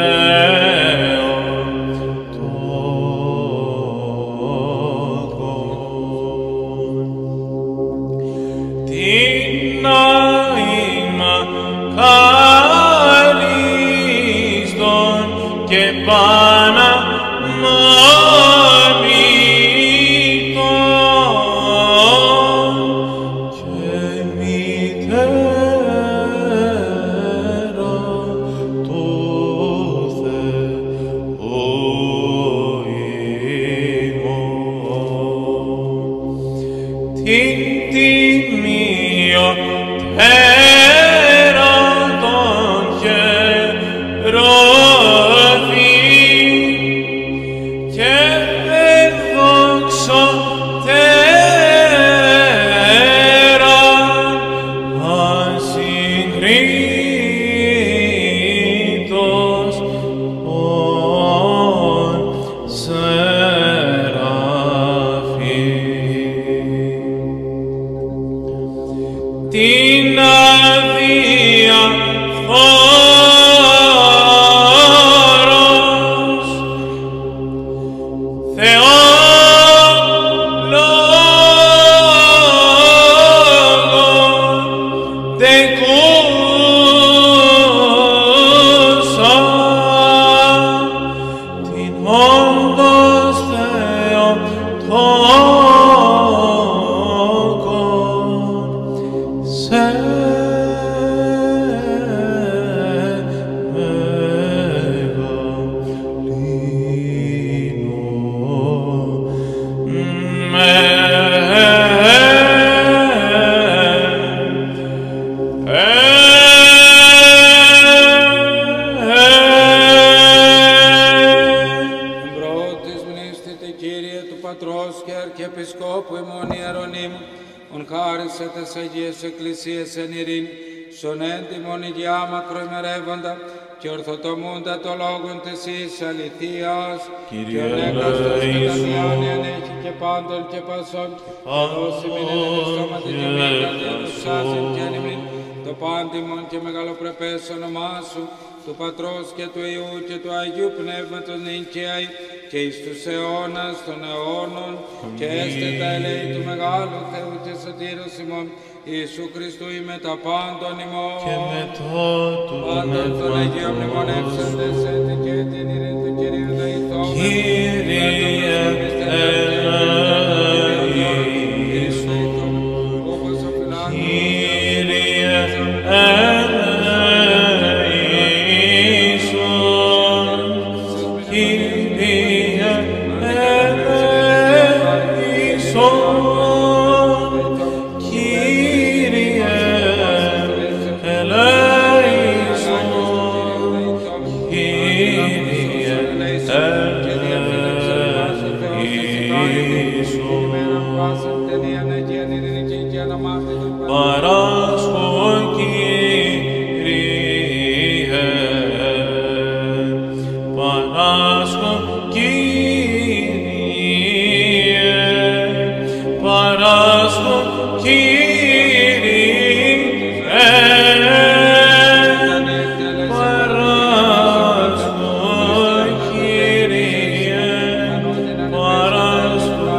Speaker 1: Εκκλησίες εν ειρήνη, σον έντιμον ιδιάμακρο ημερεύοντα και ορθοτομούντα το λόγον της εις αληθείας και ο νέκαστος και τα διάνοιαν έχει και πάντων και πασών και δώσει μην εν ενεστώματι και μήτα διαδουσάσιν και ανημήν το πάντιμον και μεγαλοπρεπές όνομά σου του Πατρός και του Υιού και του Αγίου Πνεύματος νυν και αεί και εις τους αιώνας των αιώνων και έστε τα ελέη του Μεγάλου Θεού και Σωτήρος ημών Ιησού Χριστού ή με τα πάντων ημών
Speaker 2: και μετά του
Speaker 1: πάντων των Αγίων μνημονεύσαντες έτη και την ειρήνη του Κυρίου δεηθών
Speaker 2: Κύριε ελέησον
Speaker 1: όπως ο φιλάνθρωπος
Speaker 2: Κύριε ελέησον Κύριε ελέησον Κύριε παράσκω, Κύριε, παράσκω, Κύριε, παράσκω, Κύριε, παράσκω,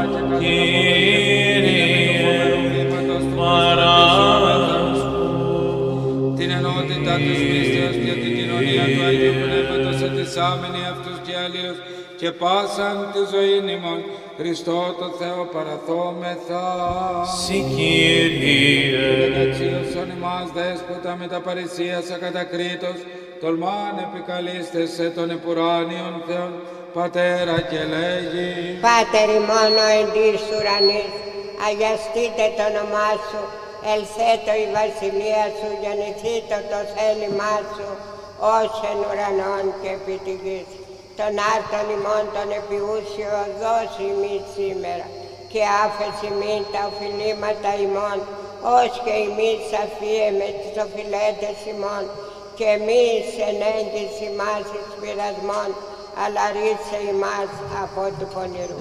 Speaker 2: Κύριε, παράσκω.
Speaker 1: Την ενότητα τους πίστεως και την κοινωνία του Αγίου Πνεύματος ετισάμενοι αυτούς και αλλήλους και πάσαν τη ζωή ημών, Χριστό το Θεό παραθόμεθα.
Speaker 2: Συ Κύριε,
Speaker 1: Μεταξίωσον ημάς δέσποτα με τα παρησίας ακατακρίτως, τολμάν επικαλείστεσαι των επουράνιων Θεών, Πατέρα και λέγει.
Speaker 4: Πάτερ ημών ο εν της ουρανής, αγιαστείτε το όνομά σου, ελθέτω η βασιλεία σου, γεννηθήτω το θέλημά σου, ως εν ουρανών και επί τη γης. Τον άρτον ημών τον επιούσιο δώσει ημείς σήμερα, και άφεση ημίν τα οφειλήματα ημών, ως και ημείς αφίεμε τις οφειλέτες ημών, και εμείς εν έγκυση ημάς εις πειρασμών, αλλά ρίσε ημάς από του πονηρού.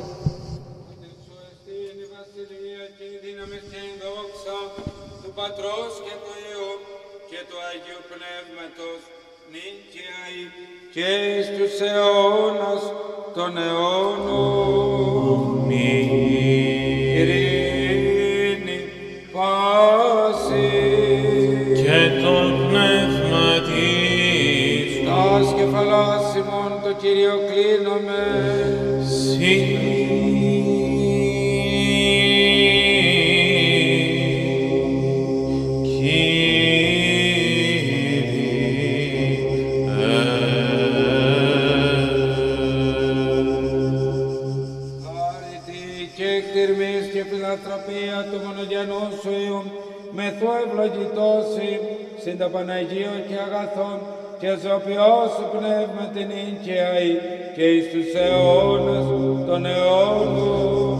Speaker 1: Η βασιλεία και η δύναμη και η δόξα του Πατρός και του Υιού και του Αγίου Πνεύματος, νυν και αεί και εις τους αιώνας των αιώνων. Ειρήνη, πάση
Speaker 2: και το πνεύμα της
Speaker 1: τας κεφαλάς ημών το Κύριο κλείνομαι. Φιλανθρωπία του μονογενού σου Υιού, μεθού ευλογητώσει, συν τα Παναγίο και αγαθών, και ζωοποιό σου πνεύμα την και αεί, και εις τους αιώνας των αιώνων.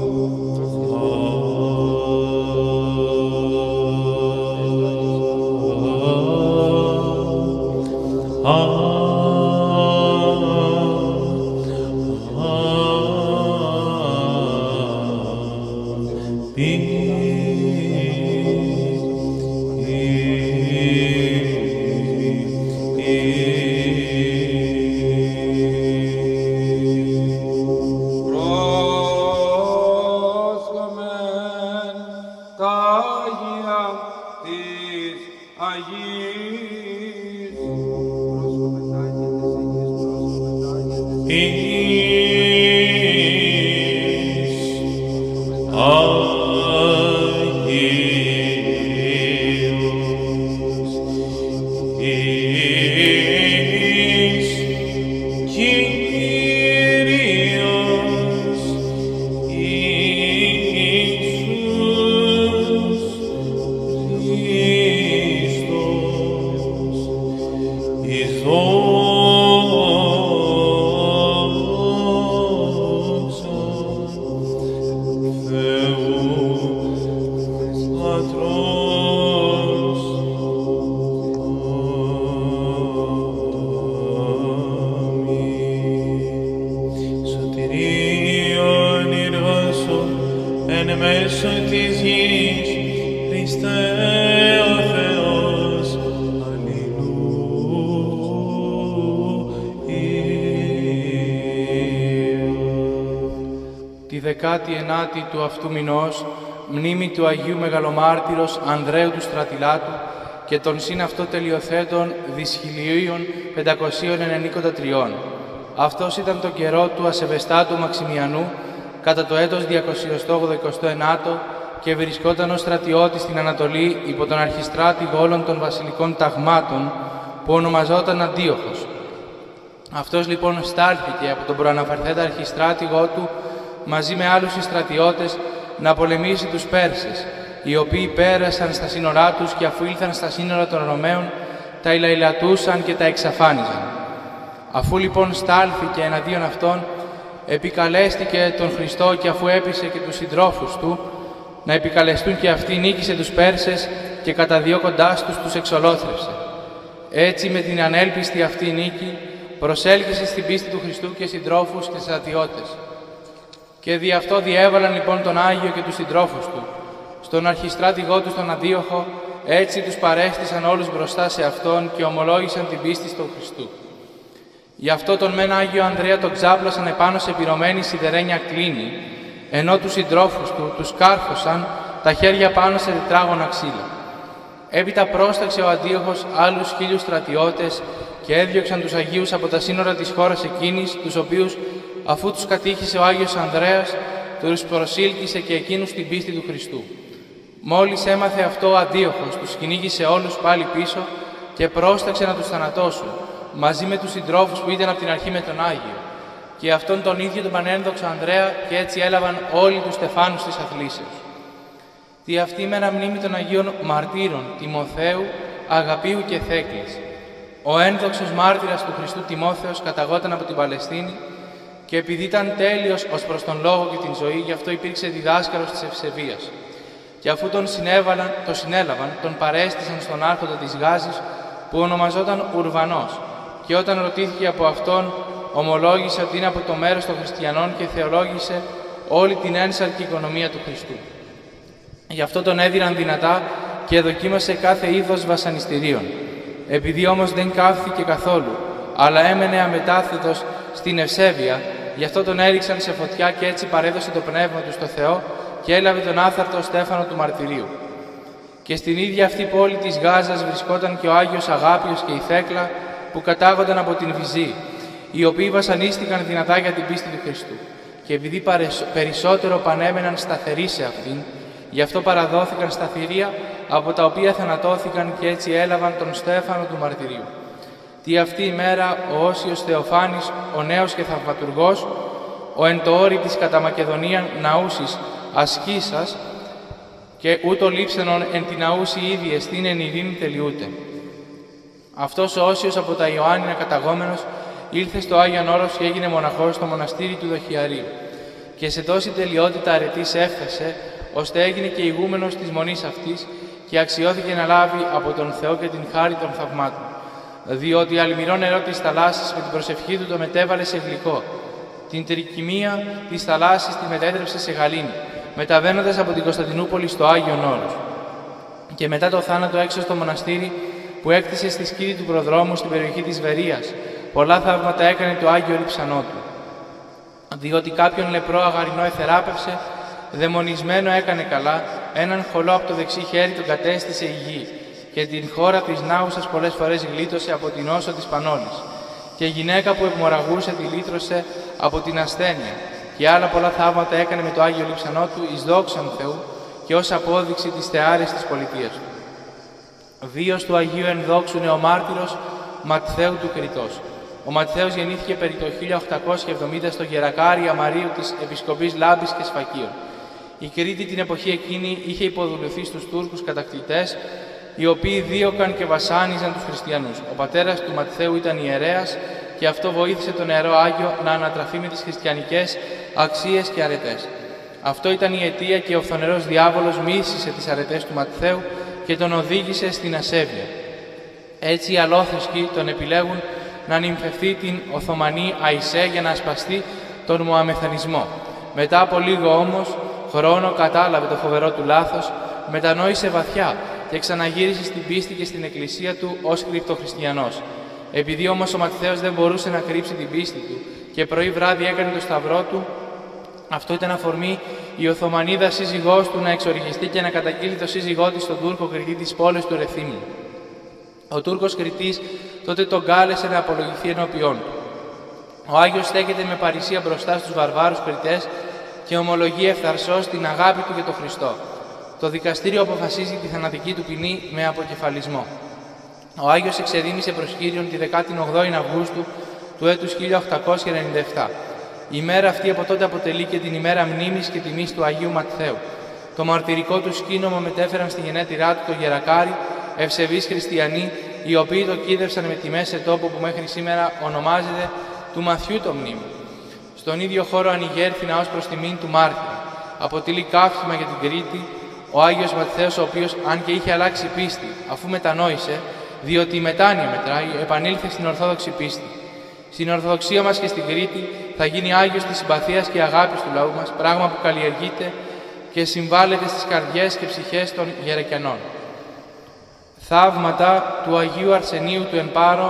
Speaker 3: Τη 19η του αυτού μηνός, μνήμη του Αγίου Μεγαλομάρτυρος Ανδρέου του Στρατηλάτου και των συν αυτό τελειοθέτων δυσχυλίων 593. Αυτός ήταν το καιρό του ασεβεστάτου Μαξιμιανού κατά το έτος 289 και βρισκόταν ως στρατιώτης στην Ανατολή υπό τον αρχιστράτηγο όλων των βασιλικών ταγμάτων που ονομαζόταν Αντίοχος. Αυτός λοιπόν στάλθηκε από τον προαναφερθέντα αρχιστράτηγό του μαζί με άλλους στρατιώτες να πολεμήσει τους Πέρσες, οι οποίοι πέρασαν στα σύνορά τους και αφού ήλθαν στα σύνορα των Ρωμαίων, τα ηλαϊλατούσαν και τα εξαφάνιζαν. Αφού λοιπόν στάλθηκε εναντίον αυτών, επικαλέστηκε τον Χριστό και αφού έπεισε και τους συντρόφους του να επικαλεστούν και αυτοί, νίκησε τους Πέρσες και καταδιώκοντάς τους τους εξολόθρευσε. Έτσι με την ανέλπιστη αυτή νίκη, προσέλκυσε στην πίστη του Χριστού και συντρόφους και στρατιώτες. Και δι' αυτό διέβαλαν λοιπόν τον Άγιο και τους συντρόφους του, στον αρχιστράτηγό του τον Αντίοχο, έτσι τους παρέστησαν όλους μπροστά σε αυτόν και ομολόγησαν την πίστη στον Χριστού. Γι' αυτό τον μεν Άγιο Ανδρέα τον ξάπλωσαν επάνω σε πυρωμένη σιδερένια κλίνη, ενώ τους συντρόφους του τους κάρφωσαν τα χέρια πάνω σε τετράγωνα ξύλα. Έπειτα πρόσταξε ο Αντίοχος άλλους 1000 στρατιώτες και έδιωξαν τους Αγίους από τα σύνορα της χώρας εκείνης, τους οποίους, αφού τους κατήχησε ο Άγιος Ανδρέας, τους προσήλκησε και εκείνους στην πίστη του Χριστού. Μόλις έμαθε αυτό ο Αντίοχος, τους κυνήγησε όλους πάλι πίσω και πρόσταξε να τους θανατώσουν, μαζί με τους συντρόφους που ήταν από την αρχή με τον Άγιο, και αυτόν τον ίδιο τον πανένδοξο Ανδρέα, και έτσι έλαβαν όλοι τους στεφάνους της αθλήσεως. Τη αυτή ημέρα μνήμη των Αγίων Μαρτύρων Τιμοθέου, Αγαπίου και Θέκλης. Ο ένδοξος μάρτυρας του Χριστού Τιμόθεος καταγόταν από την Παλαιστίνη και επειδή ήταν τέλειος ως προς τον λόγο και την ζωή, γι' αυτό υπήρξε διδάσκαλος της ευσεβίας. Και αφού τον συνέλαβαν, τον παρέστησαν στον άρχοντα της Γάζης, που ονομαζόταν Ουρβανός, και όταν ρωτήθηκε από αυτόν, ομολόγησε ότι είναι από το μέρος των χριστιανών και θεολόγησε όλη την ένσαρκη οικονομία του Χριστού. Γι' αυτό τον έδιναν δυνατά και δοκίμασε κάθε είδος βασανιστήριων. Επειδή όμως δεν κάθθηκε καθόλου, αλλά έμενε αμετάθετος στην ευσέβεια, γι' αυτό τον έριξαν σε φωτιά και έτσι παρέδωσε το πνεύμα του στο Θεό και έλαβε τον άθαρτο στέφανο του μαρτυρίου. Και στην ίδια αυτή πόλη της Γάζας βρισκόταν και ο Άγιος Αγάπιος και η Θέκλα, που κατάγονταν από την Βυζή, οι οποίοι βασανίστηκαν δυνατά για την πίστη του Χριστού. Και επειδή περισσότερο πανέμεναν σταθεροί σε αυτήν, γι' αυτό παραδόθηκαν στα θηρία, από τα οποία θανατώθηκαν και έτσι έλαβαν τον στέφανο του μαρτυρίου. Τη αυτή ημέρα ο Όσιος Θεοφάνης, ο νέος και θαυματουργός, ο εν το όρη της κατά Μακεδονίαν ναούσης ασκήσας, και ούτω λείψενον εν την ναούση ήδη εστίν εν ειρήνη τελειούται. Αυτός ο Όσιος από τα Ιωάννινα καταγόμενος ήλθε στο Άγιον Όρος και έγινε μοναχός στο μοναστήρι του Δοχιαρίου. Και σε τόση τελειότητα αρετής έφτασε, ώστε έγινε και ηγούμενος της μονής αυτής και αξιώθηκε να λάβει από τον Θεό και την χάρη των θαυμάτων. Διότι αλμυρό νερό της θαλάσσης με την προσευχή του το μετέβαλε σε γλυκό. Την τρικυμία της θαλάσσης τη μετέτρεψε σε γαλήνη, μεταβαίνοντας από την Κωνσταντινούπολη στο Άγιον Όρος. Και μετά το θάνατο έξω στο μοναστήρι που έκτισε στη σκήτη του προδρόμου στην περιοχή της Βερίας, πολλά θαύματα έκανε το Άγιο Λειψανό του. Διότι κάποιον λεπρό αγαρινό εθεράπευσε, δαιμονισμένο έκανε καλά, έναν χολό από το δεξί χέρι τον κατέστησε υγιή, και την χώρα της Νάουσας πολλές φορές γλίτωσε από την όσο της Πανόλης. Και γυναίκα που ευμοραγούσε τη λύτρωσε από την ασθένεια, και άλλα πολλά θαύματα έκανε με το Άγιο Λειψανό του εις δόξαν Θεού και ως απόδειξη της θεάρης της πολιτείας του. Βίος του Αγίου Ενδόξου Νεομάρτυρος Ματθαίου του Κρητός. Ο Ματθαίος γεννήθηκε περί το 1870 στο Γερακάρι Αμαρίου της Επισκοπής Λάμπης και Σφακίων. Η Κρήτη την εποχή εκείνη είχε υποδουλωθεί στους Τούρκους κατακτητές, οι οποίοι δίωκαν και βασάνιζαν τους χριστιανούς. Ο πατέρας του Ματθαίου ήταν ιερέας και αυτό βοήθησε τον Νεαρό Άγιο να ανατραφεί με τις χριστιανικές αξίες και αρετές. Αυτό ήταν η αιτία και ο φθονερός διάβολος μίσησε τις αρετές του Ματθαίου και τον οδήγησε στην ασέβεια. Έτσι οι αλόθρησκοι τον επιλέγουν να νυμφευθεί την Οθωμανή Αϊσέ για να ασπαστεί τον Μωαμεθανισμό. Μετά από λίγο όμως χρόνο κατάλαβε το φοβερό του λάθος, μετανόησε βαθιά και ξαναγύρισε στην πίστη και στην εκκλησία του ως κρυπτοχριστιανός. Επειδή όμως ο Ματθαίος δεν μπορούσε να κρύψει την πίστη του και πρωί βράδυ έκανε το σταυρό του, αυτό ήταν αφορμή η Οθωμανίδα σύζυγός του να εξοργιστεί και να καταγγείλει το σύζυγό της στον Τούρκο κριτή της πόλης του Ρεθύμνου. Ο Τούρκος κριτής τότε τον κάλεσε να απολογηθεί ενώπιόν του. Ο Άγιος στέκεται με παρησία μπροστά στους βαρβάρους κριτές και ομολογεί ευθαρσώς την αγάπη του για τον Χριστό. Το δικαστήριο αποφασίζει τη θανατική του ποινή με αποκεφαλισμό. Ο Άγιος εξεδίμησε προς Κύριον τη 18η Αυγούστου του έτους 1897. Η ημέρα αυτή από τότε αποτελεί και την ημέρα μνήμης και τιμής του Αγίου Ματθαίου. Το μαρτυρικό του σκήνωμα μετέφεραν στη γενέτειρά του το Γερακάρι ευσεβείς χριστιανοί, οι οποίοι το κοίδευσαν με τιμές σε τόπο που μέχρι σήμερα ονομάζεται του Μαθιού το μνήμη. Στον ίδιο χώρο ανοιγέρθη ως προς τιμήν του μάρτυρα. Αποτελεί καύχημα για την Κρήτη ο Άγιος Ματθαίος, ο οποίος, αν και είχε αλλάξει πίστη, αφού μετανόησε, διότι η μετάνοια μετράει, επανήλθε στην Ορθόδοξη πίστη. Στην Ορθοδοξία μας και στην Κρήτη θα γίνει Άγιος της συμπαθίας και αγάπης του λαού μας, πράγμα που καλλιεργείται και συμβάλλεται στις καρδιές και ψυχές των γερεκιανών. Θαύματα του Αγίου Αρσενίου του Εμπάρο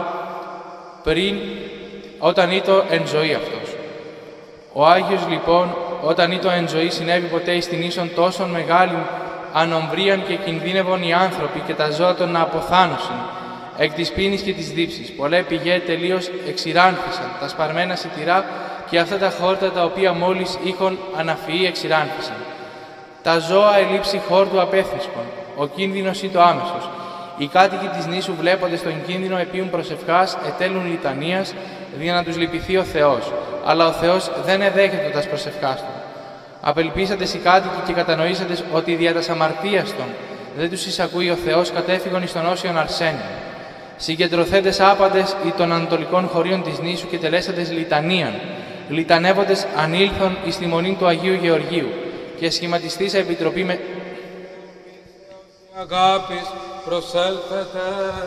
Speaker 3: όταν ήτο εν ζωή αυτός. Ο Άγιος λοιπόν, όταν ήτο εν ζωή, συνέβη ποτέ εις την ίσον τόσον μεγάλη ανομβρίαν και κινδύνευον οι άνθρωποι και τα ζώα των να αποθάνωσιν, εκ της πείνης και της δίψης. Πολλέ πηγέ τελείως εξηράνθησαν, τα σπαρμένα σιτηρά και αυτά τα χόρτα τα οποία μόλις είχον αναφυεί εξηράνθησαν. Τα ζώα ελείψη χόρτου απέθρισκον, ο κίνδυνος ή το άμεσος. Οι κάτοικοι της νήσου βλέποντες τον κίνδυνο επίουν προσευχάς, ετέλουν λιτανίας, για να τους λυπηθεί ο Θεός. Αλλά ο Θεός δεν εδέχεται τας προσευχάς του. Απελπίσαντες οι κάτοικοι και κατανοήσαντες ότι δια τας αμαρτίας των δεν τους εισακούει ο Θεός, κατέφυγον εις τον όσιον Αρσένιον. Συγκεντρωθέντες άπαντες ή των ανατολικών χωρίων της νήσου και τελέσαντες λιτανίαν, λιτανεύοντες ανήλθον εις τη μονή του Αγίου Γεωργίου και σχηματιστήσα επιτροπή με
Speaker 1: αγάπης προσέλθετε.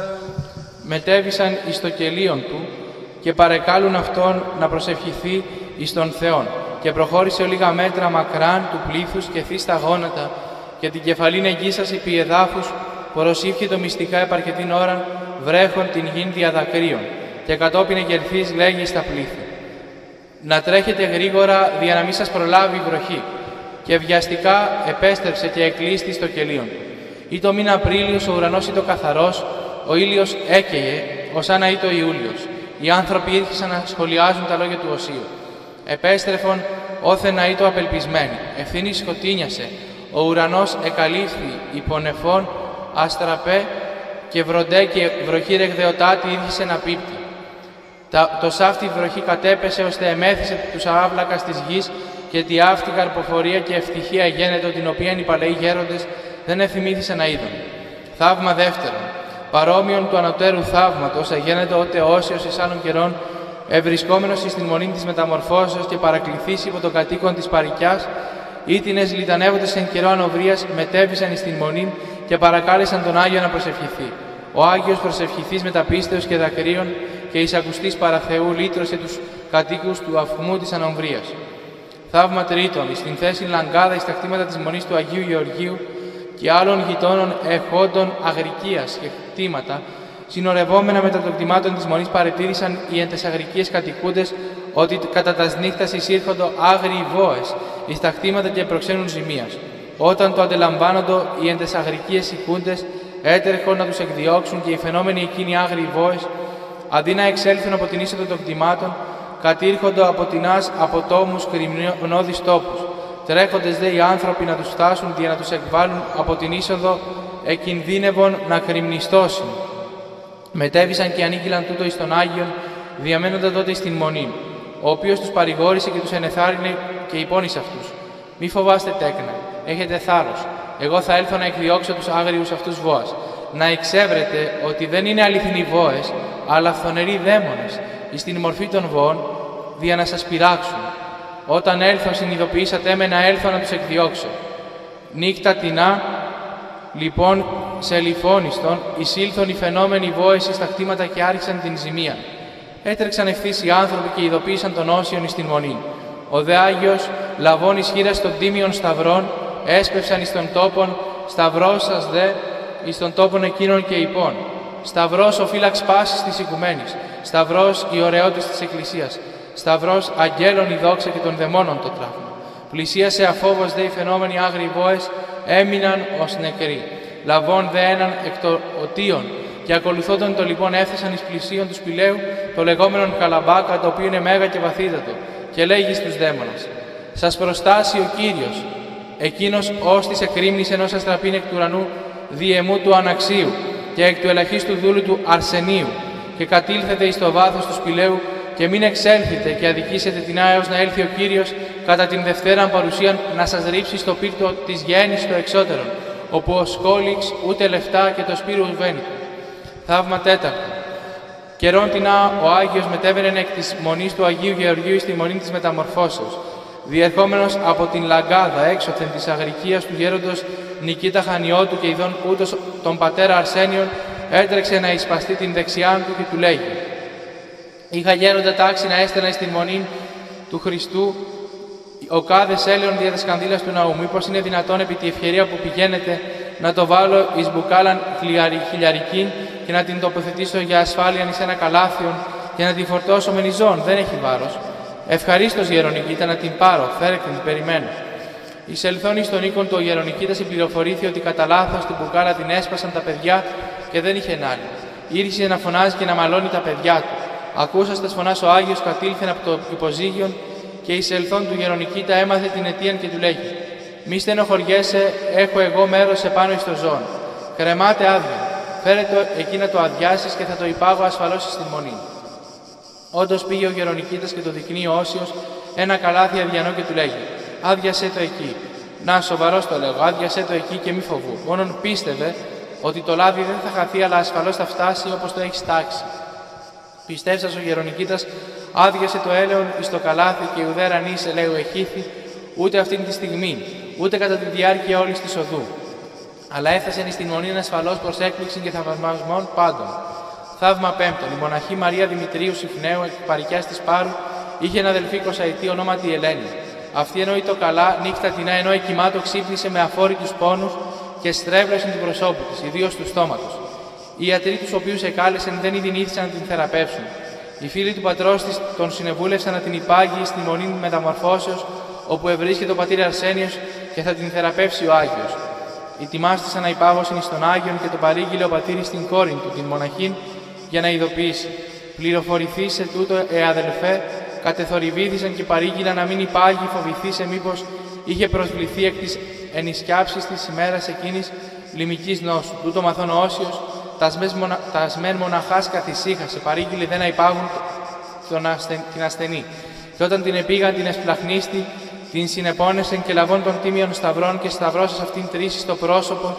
Speaker 3: Μετέβησαν εις το κελίον του και παρεκάλουν αυτόν να προσευχηθεί εις τον Θεόν. Και προχώρησε ο λίγα μέτρα μακράν του πλήθους και θύ στα γόνατα και την κεφαλήν εγγύσας επί εδάφους, προσήφχε μυστικά επαρκετήν ώραν βρέχον την γην διαδακρίων και κατόπιν εγερθείς λέγει στα πλήθη. Να τρέχετε γρήγορα δια να μην σας προλάβει η βροχή. Και βιαστικά επέστρεψε και εκλείστη στο κελίον του. Ή το μήνα Απρίλιος ο ουρανός ήτο καθαρός, ο ήλιος έκαιγε, ως άνα ήτο Ιούλιος. Οι άνθρωποι ήρθαν να σχολιάζουν τα λόγια του Οσίου. Επέστρεφον, όθε να ήτο απελπισμένοι. Ευθύνη σκοτίνιασε. Ο ουρανός εκαλύφθη υπονεφών, αστραπέ και βροντέ και βροχή ρεγδεωτάτη ήρχισε να πίπτει. Το σάφτη βροχή κατέπεσε, ώστε εμέθησε τους αύλακας της γης και τη αυτή καρποφορία και ευτυχία γένετο, την οποία οι παλαιοί γέροντες δεν εφημήθησαν να είδουν. Θαύμα δεύτερον. Παρόμοιον του ανωτέρου θαύματος αγένετο ότε όσιος εις άλλων καιρών ευρισκόμενος εις την μονή της μεταμορφώσεως και παρακληθείς υπό τον κατοίκον της παρικιάς, ήτινες λιτανεύοντες εν καιρό ανοβρίας μετέβησαν εις την μονή και παρακάλεσαν τον Άγιο να προσευχηθεί. Ο Άγιος προσευχηθείς με τα πίστεως και δακρύων και εις ακουστής παρά Θεού λύτρωσε τους κατοίκους του αυχμού της ανομβρίας. Θαύμα τρίτον, εις την θέση λαγκάδα εις τα κτήματα της μονής του Αγίου Γεωργίου και άλλων γειτόνων εχόντων αγρικίας και κτήματα, συνορευόμενα μετά των κτημάτων της μονής, παρετήρησαν οι εν τες αγρικίες κατοικούντες ότι κατά τας νύχτας εισήρχοντο άγριοι βόες εις τα κτήματα και προξένουν ζημίας. Όταν το αντελαμβάνοντο οι εν τες αγρικίες οικούντες, έτρεχον να τους εκδιώξουν και οι φαινόμενοι εκείνοι άγριοι βόες, αντί να εξέλθουν από την είσοδο των κτημάτων, κατήρχοντο από τεινάς από τόμους κρυμνώδεις τόπους. Τρέχοντες δε οι άνθρωποι να τους φτάσουν για να τους εκβάλουν από την είσοδο, εκινδύνευον να κρυμνιστώσουν. Μετέβησαν και ανήγγυλαν τούτο εις τον Άγιον, διαμένοντα τότε εις την μονή, ο οποίος τους παρηγόρησε και τους ενεθάρρυνε και είπων εις αυτούς. Μη φοβάστε τέκνα, έχετε θάρρος. Εγώ θα έλθω να εκδιώξω τους άγριους αυτούς βόας. Να εξεύρετε ότι δεν είναι αληθινοί βόες, αλλά φθονεροί δαίμονες, εις την μορφή των βόων, δια να σας πειράξουν. Όταν έλθω, συνειδητοποιήσατε με να έλθω να τους εκδιώξω. Νύχτα τεινά, λοιπόν, σε λιφώνιστον, εισήλθον οι φαινόμενοι βόες στα κτήματα και άρχισαν την ζημία. Έτρεξαν ευθύς οι άνθρωποι και ειδοποίησαν τον όσιον εις την μονή. Ο δε Άγιος, λαβών ισχύρας των τίμιων σταυρών, έσπευσαν εις τον τόπον, σταυρός σας δε, εις τον τόπον εκείνων και υπών. Σταυρός ο φύλαξ πάσης της οικουμένης, σταυρός η ωραιότης της Εκκλησίας, σταυρός αγγέλων η δόξα και των δαιμόνων το τραύμα. Πλησίασε αφόβος δε οι φαινόμενοι άγριοι βόες, έμειναν ως νεκροί. Λαβών δε έναν εκ των οτίων, και ακολουθόντων το λοιπόν έφτασαν εις πλησίον του σπηλαίου, το λεγόμενον Καλαμπάκα, το οποίο είναι μέγα και βαθύτατο, και λέγει στους δαίμονας: σας προστάσει ο Κύριος, εκείνος ώστις εκρήμνησε ενός αστραπήν εκ του ουρανού διεμού του αναξίου και εκ του ελαχίστου δούλου του Αρσενίου, και κατήλθετε εις το βάθος του σπηλαίου και μην εξέλθετε και αδικήσετε την έως να έλθει ο Κύριος κατά την Δευτέραν παρουσίαν να σας ρίψει στο πύρτο της γέννης στο εξώτερον, όπου ο σκόλιξ ούτε λεφτά και το σπύρου βένει. Θαύμα τέταρτο. Καιρόν τεινά ο Άγιος μετέβαινε εκ της μονής του Αγίου Γεωργίου στη μονή της μεταμορφώσεως, διερχόμενος από την Λαγκάδα έξωθεν της αγρικίας του γέροντος Νικήτα Χανιώτου και ειδών ούτως τον πατέρα Αρσένιον, έτρεξε να εισπαστεί την δεξιά του και του λέγει: Είχα γέροντα τάξη να έστελνα εις την μονή του Χριστού ο κάδες έλεον δια της κανδύλας του ναού. Μήπως είναι δυνατόν επί τη ευκαιρία που πηγαίνετε να το βάλω εις μπουκάλαν χιλιαρικήν και να την τοποθετήσω για ασφάλεια εις ένα καλάθιον και να την φορτώσω με νηζών. Δεν έχει βάρος. Ευχαρίστως Γερονικήτα να την πάρω, φέρεκ την περιμένω. Εισελθόν εις τον οίκον του ο Γερονικήτας συμπληροφορήθη ότι κατά λάθος την μπουκάλα την έσπασαν τα παιδιά και δεν είχε άλλη. Ήρθε να φωνάζει και να μαλώνει τα παιδιά του. Ακούσαστας φωνάς ο Άγιος κατήλθεν από το υποζύγιον και εισελθόν του Γερονικήτα έμαθε την αιτίαν και του λέγει: Μη στενοχωριέσαι, έχω εγώ μέρος επάνω εις το ζώον. Κρεμάται άδεια. Φέρε το εκεί να το αδειάσεις και θα το υπάγω ασφαλώς στην μονή. Όντως πήγε ο Γερονικήτας και το δεικνύει ο Όσιος ένα καλάθι αδιανό και του λέγει: Άδειασέ το εκεί. Να, σοβαρός το λέγω, άδειασέ το εκεί και μη φοβού. Μόνον πίστευε ότι το λάδι δεν θα χαθεί, αλλά ασφαλώς θα φτάσει όπως το έχει τάξει. Πιστεύσας ο Γερονικήτας άδειασε το έλεον εις το καλάθι και ουδέρα νήσε λέγω εχήθη, ούτε αυτήν τη στιγμή, ούτε κατά τη διάρκεια όλης της οδού. Αλλά έφτασε εις την μονή ασφαλώς προς έκπληξη και θαυμασμών πάντων. Θαύμα πέμπτον. Η μοναχή Μαρία Δημητρίου Συχναίου, εκ παρικιάς της Πάρου, είχε ένα αδελφή 20ετή ονόματι Ελένη. Αυτή εννοεί το καλά, νύχτατινά ενώ εκοιμάτω ξύπνησε με αφόρητους πόνους και στρέβλωσαν του προσώπου της, ιδίως του στόματος. Οι ιατροί τους οποίους εκάλεσαν δεν ειδηνήθησαν να την θεραπεύσουν. Οι φίλοι του πατρός της τον συνεβούλευσαν να την υπάγει στη μονή μεταμορφώσεως, όπου ευρίσκεται ο πατήρ Αρσένιος και θα την θεραπεύσει ο Άγιος. Ετοιμάστησαν να υπάγωσαν εις τον Άγιον και το παρήγγειλε ο πατήρ στην κόρη του, την μοναχήν, για να ειδοποιήσει. Πληροφορηθεί σε τούτο, αδελφέ, κατεθορυβήθησαν και παρήγγειλαν να μην υπάγει, φοβηθήσε μήπως είχε προσβληθεί εκ της ενισκιάψης της ημέρας εκείνης λιμικής νόσου. Τούτο μαθών ο Όσιος, τας μεν μοναχάς καθησύχασε, παρήγγειλε δεν να υπάγουν την ασθενή. Και όταν την επήγαν την εσπλαχνίστη, την συνεπώνεσεν και λαβών των τίμιων σταυρών και σταυρώσας αυτήν τρίση στο πρόσωπο,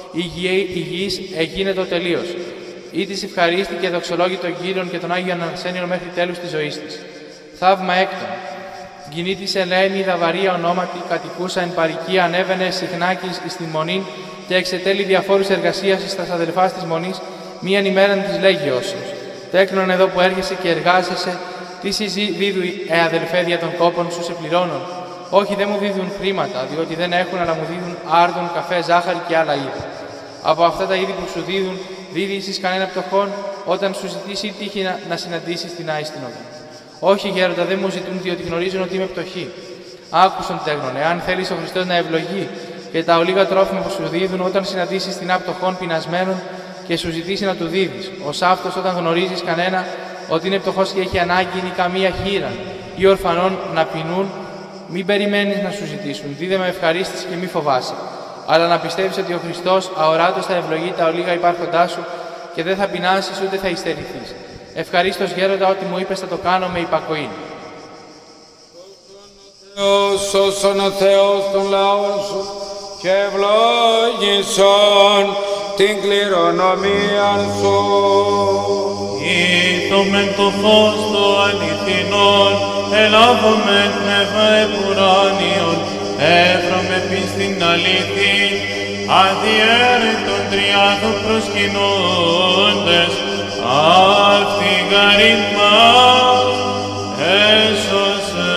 Speaker 3: υγιής εγίνετο τελείως. Ή της ευχαρίστη και δοξολόγη των Κύριων και των Άγιων Αρσένιων μέχρι τέλους της ζωής της. Θαύμα έκτον. Γυνή της Ελένη Δαβαρία ονόματι, κατοικούσα εν παροικία, ανέβαινε συχνάκης εις την μονήν και εξετέλει διαφόρους εργασίας εις τας αδελφάς της μονής, μίαν ημέραν της λέγει Όσιος. Τέκνον εδώ που έρχεσαι και εργάζεσαι, τι συζήτου αδελφέ δια των κόπων σου σε πληρώνουν. Όχι, δεν μου δίδουν χρήματα, διότι δεν έχουν, αλλά μου δίδουν άρδον, καφέ, ζάχαρη και άλλα είδη. Από αυτά τα είδη που σου δίδουν, δίδεις κανένα πτωχόν, όταν σου ζητήσει ή τύχει να συναντήσεις την άιστην οδό. Όχι, γέροντα, δεν μου ζητούν, διότι γνωρίζουν ότι είμαι πτωχή. Άκουσον τέγνον, εάν θέλεις ο Χριστός να ευλογεί και τα ολίγα τρόφιμα που σου δίδουν, όταν συναντήσεις την άπτωχόν πεινασμένον και σου ζητήσει να του δίδεις. Ως αυτός, όταν γνωρίζεις κανένα ότι είναι πτωχός και έχει ανάγκη, είναι καμία χείρα ή ορφανών να πεινούν, μην περιμένεις να σου ζητήσουν. Δίδε με ευχαρίστηση και μη φοβάσαι. Αλλά να πιστεύεις ότι ο Χριστός αοράτως θα ευλογεί τα ολίγα υπάρχοντά σου και δεν θα πεινάσεις ούτε θα υστερηθείς. Ευχαρίστως γέροντα, ό,τι μου είπες θα το κάνω με υπακοή.
Speaker 1: Σώσον ο Θεός των λαών σου και ευλόγησον την κληρονομία σου.
Speaker 2: Ήττομεν το φως το αληθινόν, ελάβομεν πνεύμα επουράνιον, έβρωμε πίστην αλήθη, αδιέρετον τριάδο προσκυνώντες, αυτή γαρίτμα έσωσε.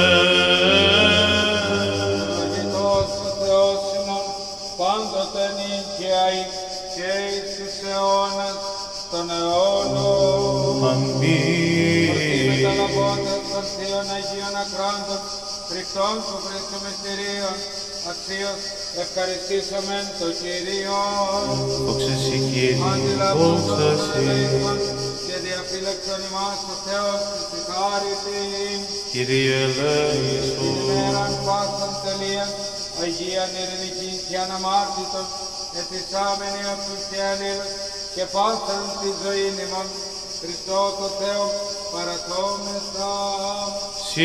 Speaker 1: Ευλογητός ο Θεός ημών, πάντοτε νίκαιαι και εις τους αιώνας των αιώνων.
Speaker 2: Αμήν.
Speaker 1: Μεταλαβώντας των Θείων Αγίων Ακράντων, φρικτών του Χριστού Μυστηρίων, αξίως ευχαριστήσομεν το Κύριο.
Speaker 2: Δόξα σοι Κύριε,
Speaker 1: Αντιλαβών των
Speaker 2: δόξα σοι.
Speaker 1: ελέγχων και διαφύλαξον ημάς ο Θεός της χάριτην.
Speaker 2: Κύριε ελέησον.
Speaker 1: Την ημέραν πάσαν τελείαν, Αγίαν ειρηνικήν και αναμάρτητον, ετισάμενοι αυτούς και αλλήλους και πάσαν τη ζωήν ημών, Χριστό το Θεό παραθόμεθα.
Speaker 2: Συ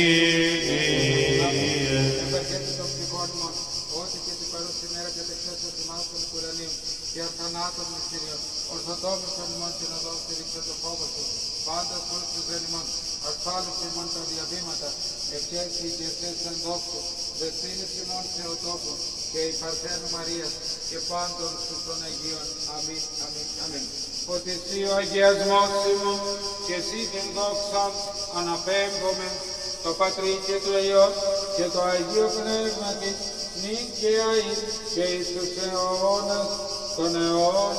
Speaker 2: Κύριε.
Speaker 1: Επερχέστε των ψυχών ημών, ό,τι και την παρούση μέρα και τεξέσεως ημάς των κουρανίων και αρθανάτων μυστηρίων, ορθοτόμησον ημών την οδό στηρίξε το φόβο σου, πάντας όλους τους δεν ημών, ασφάλισε ημών τα διαβήματα, ευχές και ηγεσίες εν δόξου, δεσπίνης ημών Θεοτόκου και η Παρθένου Μαρίας και πάντων στους των Αγίων. Αμήν, αμήν, αμήν. ότι εσύ ο αγιασμός ημών και εσύ την δόξα αναπέμπομαι το Πατρί και το Υιό και το Αγίο Πνεύματι νυν και αεί και εις τους αιώνας των αιώνων.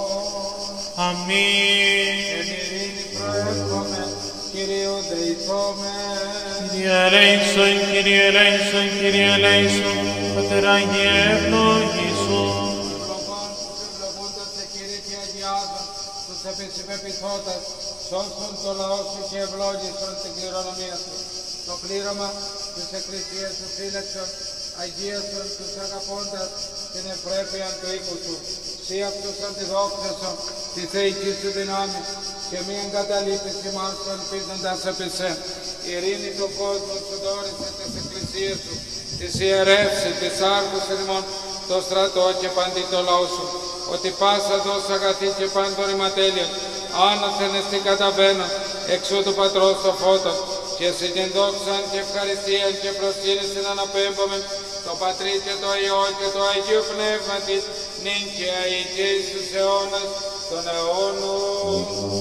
Speaker 2: Αμήν.
Speaker 1: Εν ειρήνη προεύχομαι, Κυρίου δεηθόμεν.
Speaker 2: Κύριε ελέησον, Κύριε ελέησον, Κύριε ελέησον, Πατέρα Άγιε ευλόγησον.
Speaker 1: Ευλογών τους ευλογούντας σε Κύριε και αγιάζων, τους επισημεπιθώτας, σώσον το λαό σου και ευλόγησον την κληρονομία σου. Το πλήρωμα της Εκκλησίας σου φύλαξον, αγίασον τους αγαπώντας την ευπρέπεια του οίκου σου. Σύ αυτούς αντιδόξασον τη θεϊκή σου δυνάμει και μη εγκαταλείπεις ημάς των ελπίζοντας επί σε. Ειρήνη του κόσμου σου δόρισε της Εκκλησίας σου, της ιερεύσει, της άργουσιν ημών, το στρατό και παντί το λαό σου, ότι πάσα δόσα αγαθή και πάντων ηματέλεια, άνωθεν εστί καταβαίνω, εξού του Πατρός το φώτο, και εσύ την δόξαν και ευχαριστίαν και προσκύνησιν αναπέμπομεν, το Πατρί και το Υιό και το Αγίο Πνεύματι, νυν και αεί και εις τους αιώνας των αιώνων.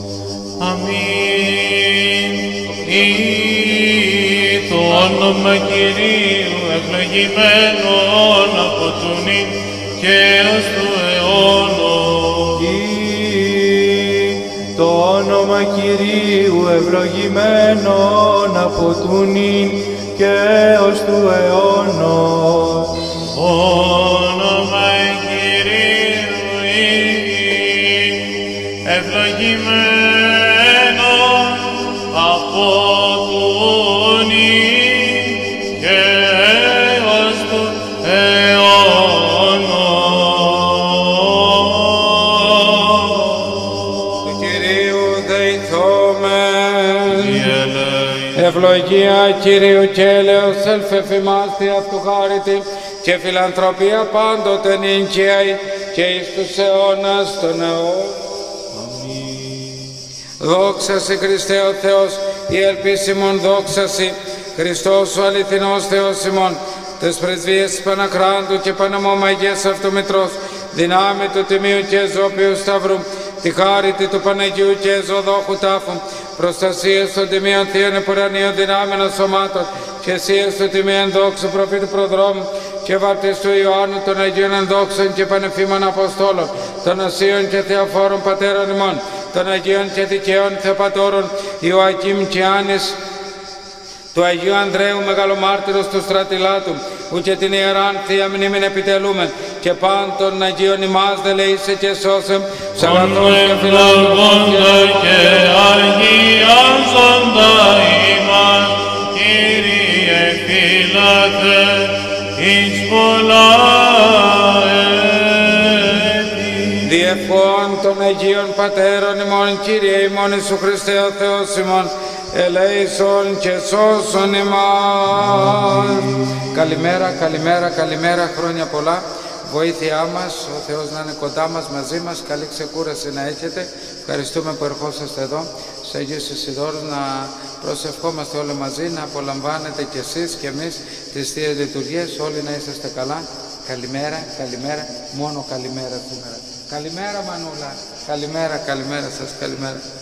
Speaker 2: Αμήν. Ή το όνομα Κυρίου ευλογημένον από του νυν και ως του αιώνος.
Speaker 3: Ή το όνομα Κυρίου ευλογημένον από του νυν και ως του αιώνος.
Speaker 2: Όνομα Κυρίου ευλογημένον από του νυν και ως του αιώνος.
Speaker 1: Του Κυρίου δεηθόμεν. Ευλογία Κυρίου και έλεος ελφεφημάς τη αυτού χάρητη και φιλανθρωπία πάντοτε νυν και αεί και εις τους αιώνας των αιώνων. Δόξα σε Χριστέ ο Θεός, η ελπίσιμον δόξα σε Χριστός ο αληθινός Θεός ημών, τες πρεσβείες της Παναχράντου και Παναμόμαγιας Αυτομητρός, δυνάμει του Τιμίου και Ζώπιου Σταυρού, τη χάρητη του Παναγίου και Ζωδόχου Τάφου, προστασίες των Τιμίων Θείων Επουρανίων δυνάμενων σωμάτων, και εσείς του Τιμίων Δόξου Προφήτου Προδρόμου και βαπτιστού Ιωάννου των Αγίων Ενδόξων και Πανεφήμων Αποστόλων, των Οσίων και Θεοφόρων Πατέρων ημών, των Αγίων και Δικαίων Θεοπατώρων Ιωακήμ και Άνης, του Αγίου Ανδρέου Μεγαλομάρτυρος του Στρατηλάτου, που και την Ιεράν Θεία Μνήμην επιτελούμεν, και πάντων Αγίων ημάς δελεήσε και σώσεμ, ψαγαθός και φιλανθρωπός
Speaker 2: και αγιάζοντα ημάς, Κύριε φύλατε εις πολλά έτη.
Speaker 1: Διευχών των Αγίων Πατέρων ημών, Κύριε ημών Ιησού Χριστέ ο Θεός ημών, ελέησον και σώσον ημάς. Καλημέρα, καλημέρα, καλημέρα, χρόνια πολλά. Βοήθειά μας, ο Θεός να είναι κοντά μας, μαζί μας, καλή ξεκούραση να έχετε. Ευχαριστούμε που ερχόσαστε εδώ, στους Αγίους Ισιδόρους, να προσευχόμαστε όλοι μαζί, να απολαμβάνετε κι εσείς κι εμείς τις Θείες Λειτουργίες, όλοι να είσαστε καλά. Καλημέρα, καλημέρα, μόνο καλημέρα σήμερα. Καλημέρα Μανούλα, καλημέρα, καλημέρα σας, καλημέρα.